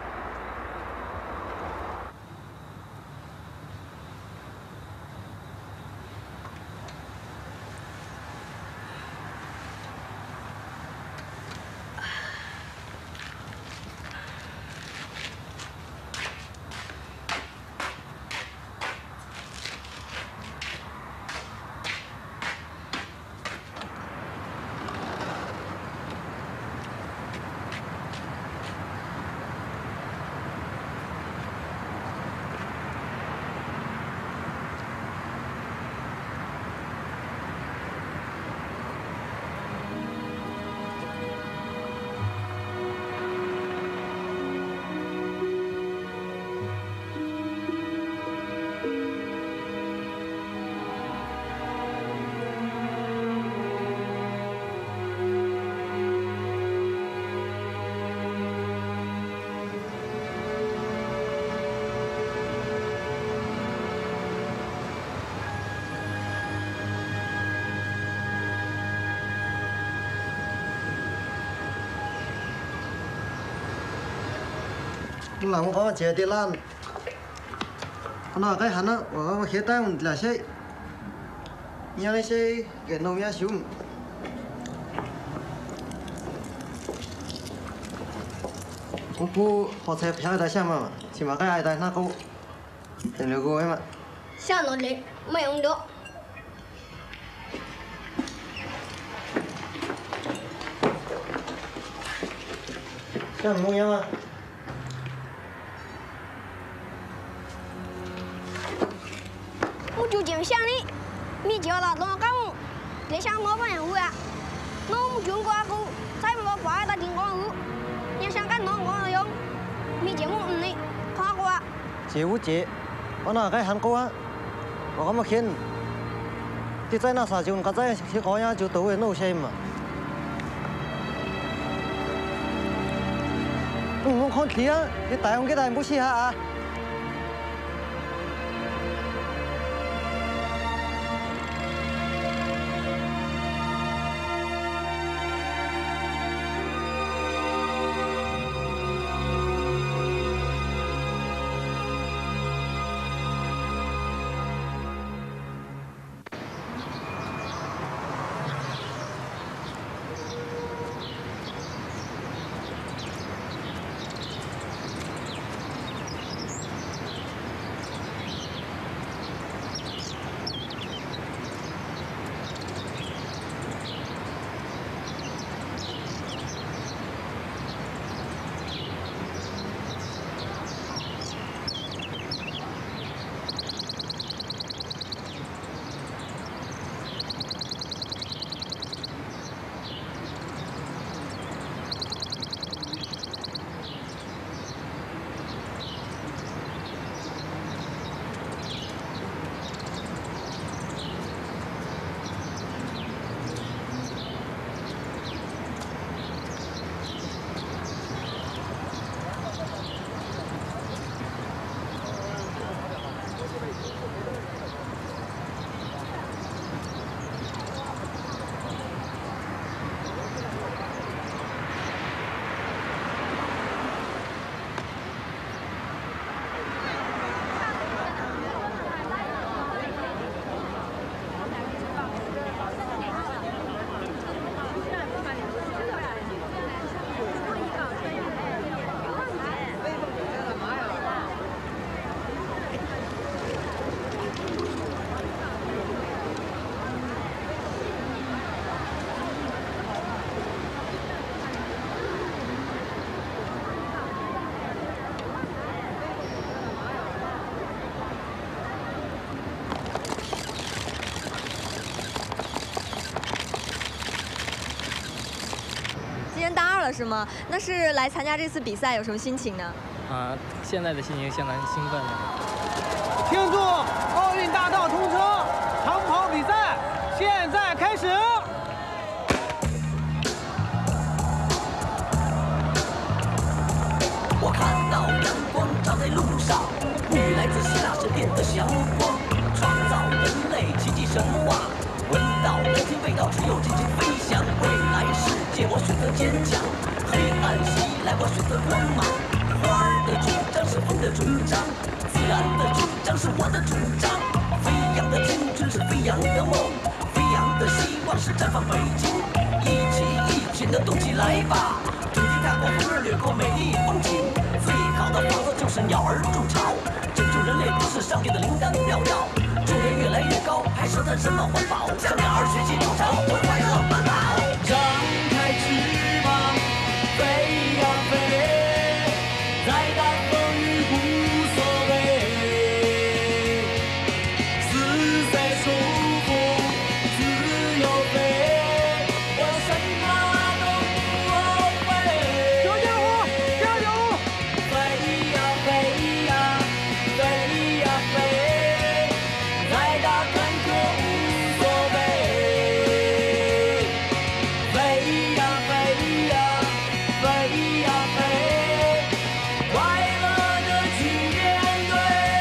Làm có chế tiền lan, nó cái hắn á, có khía tay mình là xe, nhà này xe cái nông nhà xuống, cô họ sẽ phải đại xem mà, chỉ mà cái ai đại nó cô, để được cô em ạ. Sao nó lấy mấy ông đó? Sao mua nhau à? Chú chém sang đi, mi chiều là nó căng, để sang nó vào nhà hú à, nó chúng qua cô, sai mà phải ta chính con hú, nhưng sang cái nó ngon rồi không, mi chém một này, khó quá. Chị hú chị, nó cái hắn cô á, có mà khiến, thì tại nó sao chúng cái tại khi có nhà chú tàu ấy nấu xem mà, không con kia, cái tại ông cái này bố xí hả? 升大2了是吗？那是来参加这次比赛，有什么心情呢？ 现在的心情相当兴奋的。 庆祝奥运大道通车，长跑比赛现在开始。 我看到阳光照在路上，雨来自希腊神殿的祥光，创造人类奇迹神话。闻到蓝天味道，只有尽情飞翔。未来世界，我选择坚强。黑暗袭来，我选择光芒。花儿的主张是风的主张，自然的主张是我的主张。飞扬的青春是飞扬的梦，飞扬的希望是绽放北京。一起一群的动起来吧，整天踏过风儿，掠过美丽风景。最好的房子就是鸟儿筑巢，拯救人类不是上帝的灵丹妙药。种田越来越高，还说它什么环保？向鸟儿学习筑巢，多快乐奔跑。张开翅膀，飞呀飞，再大风雨无所谓，自在收获，自由飞，我什么都不后悔。小家伙，加油！飞呀飞呀，飞呀飞。再大坎坷无所谓，飞呀飞呀，飞呀飞，快乐的去面对。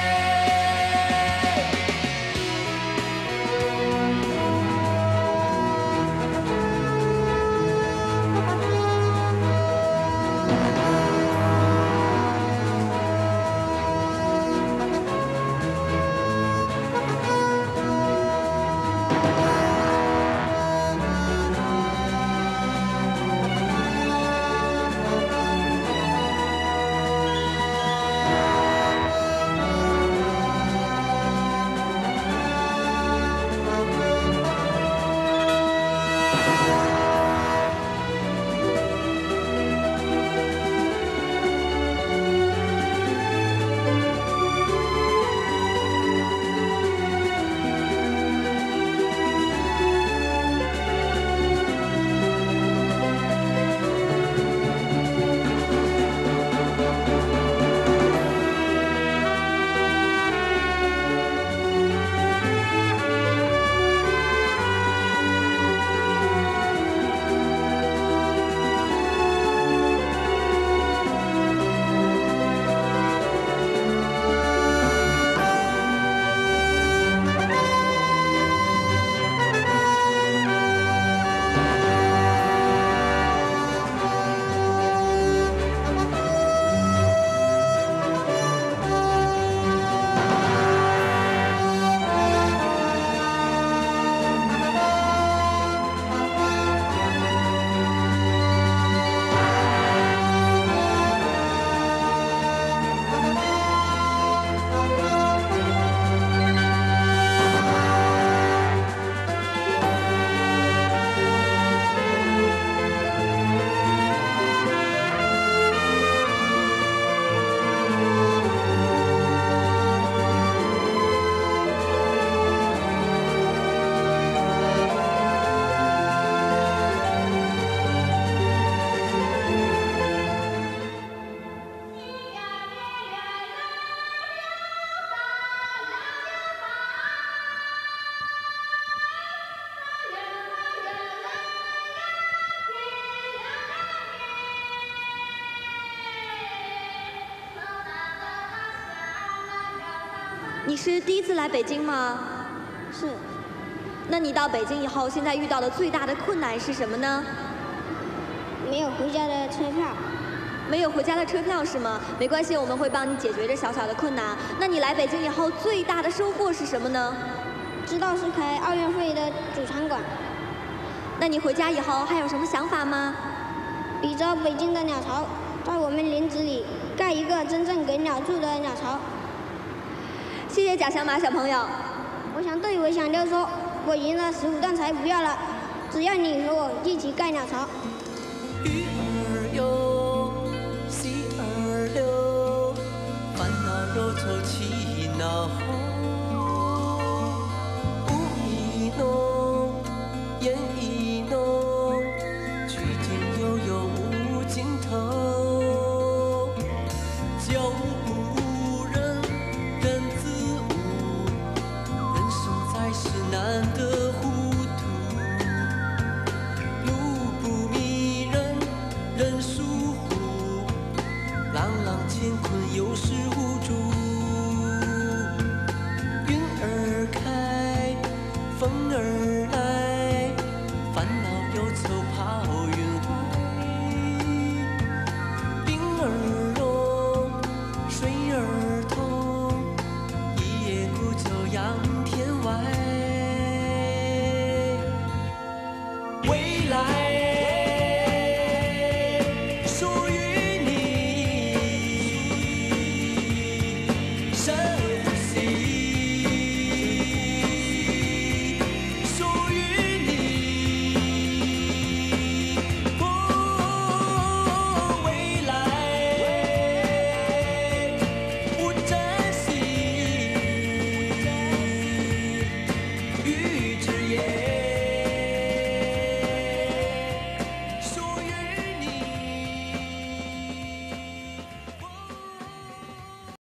你是第一次来北京吗？ 是。 那你到北京以后，现在遇到的最大的困难是什么呢？ 没有回家的车票。 没有回家的车票是吗？没关系，我们会帮你解决这小小的困难。那你来北京以后最大的收获是什么呢？ 知道是开奥运会的主场馆。 那你回家以后还有什么想法吗？ 比着北京的鸟巢，在我们林子里盖一个真正给鸟住的鸟巢。 谢谢贾小马小朋友。 我想对我想就说，我赢了15段才不要了，只要你和我一起盖鸟巢。 鱼儿游，溪儿流，烦恼忧愁气恼。雾一浓，烟一浓，曲径悠悠。 来，烦恼忧愁抛远。